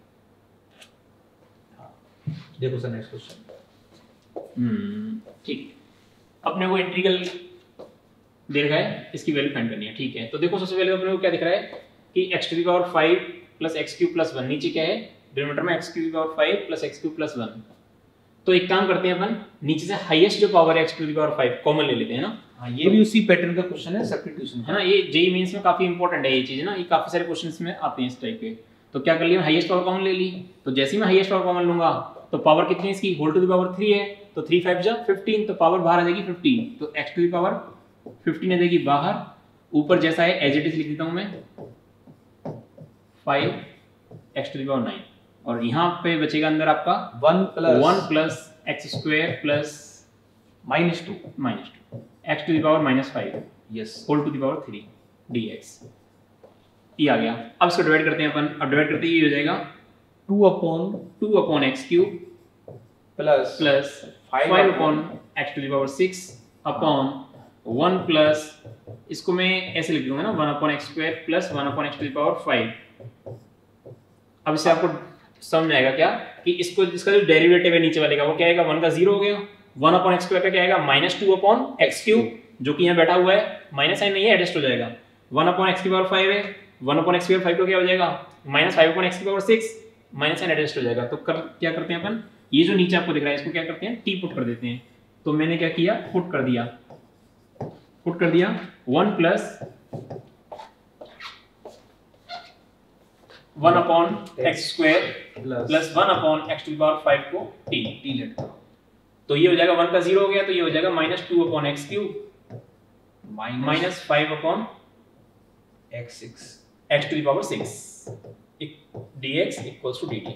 देखो सर नेक्स्ट क्वेश्चन। ठीक, अपने को इंटीग्रल दे रखा है, इसकी वैल्यू फाइंड करनी है। ठीक है, तो देखो सबसे पहले अपने को क्या दिख रहा है कि x⁵ प्लस x³ प्लस 1, नीचे क्या है डिनोमिनेटर में x⁵ प्लस x³ प्लस 1। तो एक काम करते हैं अपन नीचे से हाईएस्ट जो पावर है x⁵ कॉमन ले लेते हैं ना। हाँ, ये भी उसी पैटर्न का क्वेश्चन है, सब्स्टिट्यूशन है ना। ये जेईई मेंस में काफी इंपॉर्टेंट है ये चीज ना, ये काफी सारे क्वेश्चंस में आते हैं इस टाइप के। तो क्या कर लिया, हाईएस्ट पावर कॉमन ले ली। तो जैसे ही मैं हाईएस्ट पावर कॉमन लूंगा तो पावर कितनी है इसकी, होल टू द पावर 3 है, तो 3 5 जा 15, तो पावर बाहर आ जाएगी 15। तो x⁵ आ जाएगी बाहर, ऊपर जैसा है एज इट इज लिख देता हूं मैं 5x⁹ और यहाँ पे बचेगा अंदर आपका 1 plus x² plus -2 x⁻⁵ yes whole to the power 3 dx। ये आ गया। अब इसको डिवाइड करते हैं अपन। अब डिवाइड करते ही ये हो जाएगा 2/x³ plus 5/x⁶ upon 1 plus इसको मैं ऐसे लिख दूंगा ना 1/x² प्लस 1/x⁵। अब इससे आपको समझ में आएगा क्या कि इसको इसका जो डेरिवेटिव है नीचे वाले का वो क्या आएगा, 1 का 0 हो गया, 1/x² का क्या आएगा -2/x³ जो कि यहाँ बैठा हुआ है, माइनस साइन नहीं है एडजस्ट हो जाएगा। 1/x⁵ है, 1/x⁵ तो क्या हो जाएगा -5/x⁶ माइनस साइन एडजस्ट हो जाएगा। तो क्या करते हैं अपन, ये जो नीचे आपको दिख रहा है इसको क्या करते हैं t पुट कर देते हैं। तो मैंने क्या किया, पुट कर दिया 1 प्लस 1/x² प्लस 1/x⁵ को t लेट करो। तो ये हो जाएगा 1 का 0 हो गया, तो ये हो जाएगा -2/x³ minus 5/x⁶ dx equals to dt।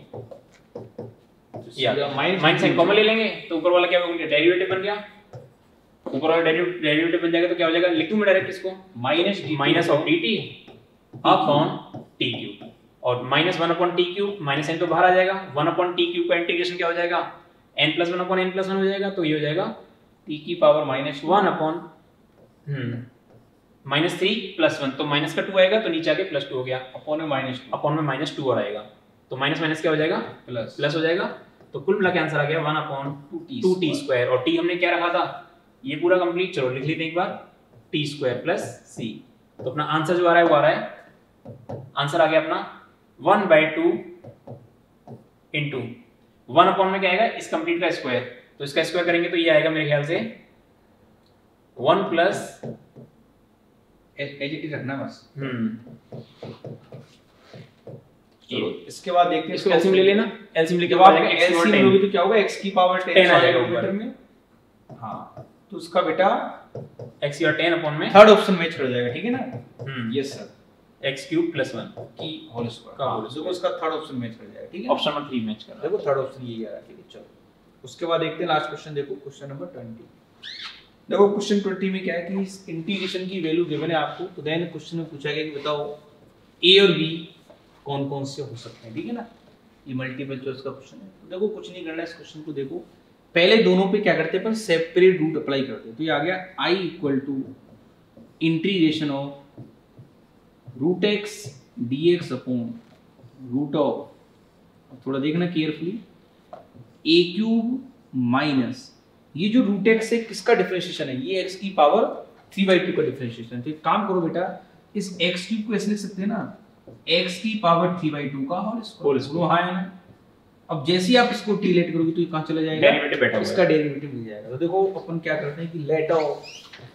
Minus sign common ले लेंगे तो ऊपर वाला क्या होगा, डेरिवेटिव बन गया। ऊपर वाला डेरिवेटिव बन जाएगा तो क्या हो जाएगा, लिखूं मैं डायरेक्ट इसको minus of dt upon t³ और -1/t³ माइनस साइन तो बाहर आ जाएगा। 1/t³ का इंटीग्रेशन क्या हो जाएगा, n+1/n+1 हो जाएगा। तो ये हो जाएगा t की पावर -1 अपॉन -3 प्लस 1, तो माइनस का 2 आएगा तो नीचे आके +2 हो गया, अपॉन में -2 और आएगा तो माइनस क्या हो जाएगा, प्लस हो जाएगा। तो कुल मिला के आंसर आ गया 1/2t² और t हमने क्या रखा था, ये पूरा कंप्लीट। चलो लिख लेते हैं एक बार, t² प्लस c। तो अपना आंसर जो आ रहा है वो आ रहा है, आंसर आ गया अपना 1/2 इंटू 1 में क्या आएगा, इस कंप्लीट का स्क्वायर, तो इसका स्क्वायर करेंगे तो ये आएगा मेरे ख्याल से 1 प्लस एच रखना बस। चलो इसके बाद देखते हैं, इसको एलसीएम ले लेना। एलसीएम लेके बाद एलसीएम लोगे तो क्या होगा, x की पावर 10 आ जाएगा ऊपर में। हां, तो उसका बेटा x की 10 अपॉन में थर्ड ऑप्शन मैच कर जाएगा। ठीक है ना, यस सर, x³ + 1 की होल स्क्वायर का होल, देखो उसका थर्ड ऑप्शन मैच कर जाएगा। ठीक है, ऑप्शन नंबर 3 मैच कर रहा है, देखो थर्ड ऑप्शन यही आ रहा है। ठीक है, चलो उसके बाद देखते हैं लास्ट क्वेश्चन। देखो क्वेश्चन नंबर 20। देखो क्वेश्चन 20 में क्या है कि इस इंटीग्रेशन की वैल्यू गिवन है आपको, तो देन क्वेश्चन में पूछा गया कि बताओ a और b कौन कौन से हो सकते हैं। ठीक है ना, ये मल्टीपल चॉइस का क्वेश्चन है। तो देखो कुछ नहीं करना है, इस क्वेश्चन को देखो पहले दोनों पे क्या करते हैं अपन, सेपरेट रूट अप्लाई करते हैं। तो ये आ गया I equal to integration of root x d x upon root of, थोड़ा देखना केयरफुली, ए क्यूब माइनस ये जो रूट एक्स है किसका डिफरेंशिएशन है, ये एक्स की पावर 3/2 का डिफरेंशिएशन। तो एक काम करो बेटा, इस एक्स क्यूब को ऐसे लिख सकते हैं ना, एक्स की पावर 3/2 का होल स्क्वायर, वहाँ है ना। अब जैसे ही आप इसको डिलीट करोगे तो ये कहाँ चला जाएगा, डेरिवेटिव बैठा हुआ है, इसका डेरिवेटिव मिल जाएगा। तो देखो अपन क्या करते हैं कि लेट ऑफ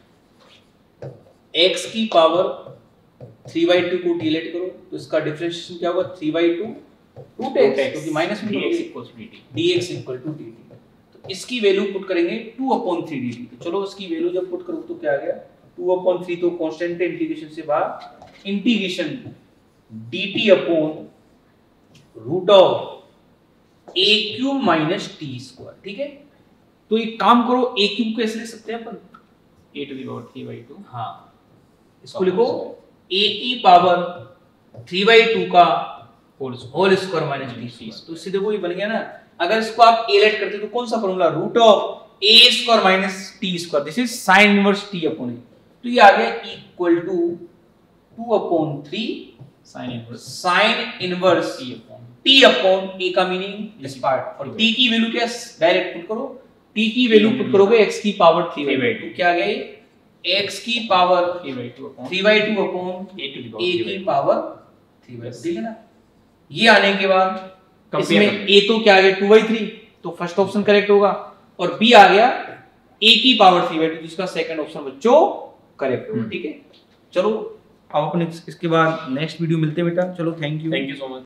x की पावर 3/2 को डिलीट करो तो इसका डिफरेंशिएशन क्या होगा, 3/2 रूट x, क्योंकि माइनस में dx equals to dt, dx equal to dt। तो इसकी वैल्यू पुट करेंगे 2/3 dt। तो चलो इसकी वैल्यू जब पुट करो तो क्या आ गया, 2/3 तो कांस्टेंट है इंटीग्रेशन से बाहर, integration dt upon root of a cube minus t square. ठीक है, तो एक काम करो, a क्यूब को ऐसे लिख सकते हैं अपन, a टू द पावर 3/2, हाँ इसको लिखो a की पावर 3/2 का whole square minus t square. तो इससे देखो ये बन गया ना, अगर इसको आप a लेट करते तो कौन सा formula, root of a square minus t square, this is sin inverse t अपॉन a। तो ये आ गया equal to 2/3 sin inverse t अपॉन a का मीनिंग इस पार्ट, और t की वैल्यू क्या डायरेक्ट पुट करो, t की वैल्यू पुट करोगे x की पावर 3/2, तो क्या आ गया x की पावर 3/2 अपॉन a की पावर 3/2। ठीक है ना, ये आने के बाद इसमें a तो क्या आ गया 2/3, तो फर्स्ट ऑप्शन करेक्ट होगा, और b आ गया a की पावर 3/2, जिसका सेकंड ऑप्शन बच्चों करेक्ट होगा। ठीक है, चलो अब अपन इसके बाद नेक्स्ट वीडियो मिलते हैं बेटा। चलो थैंक यू सो मच।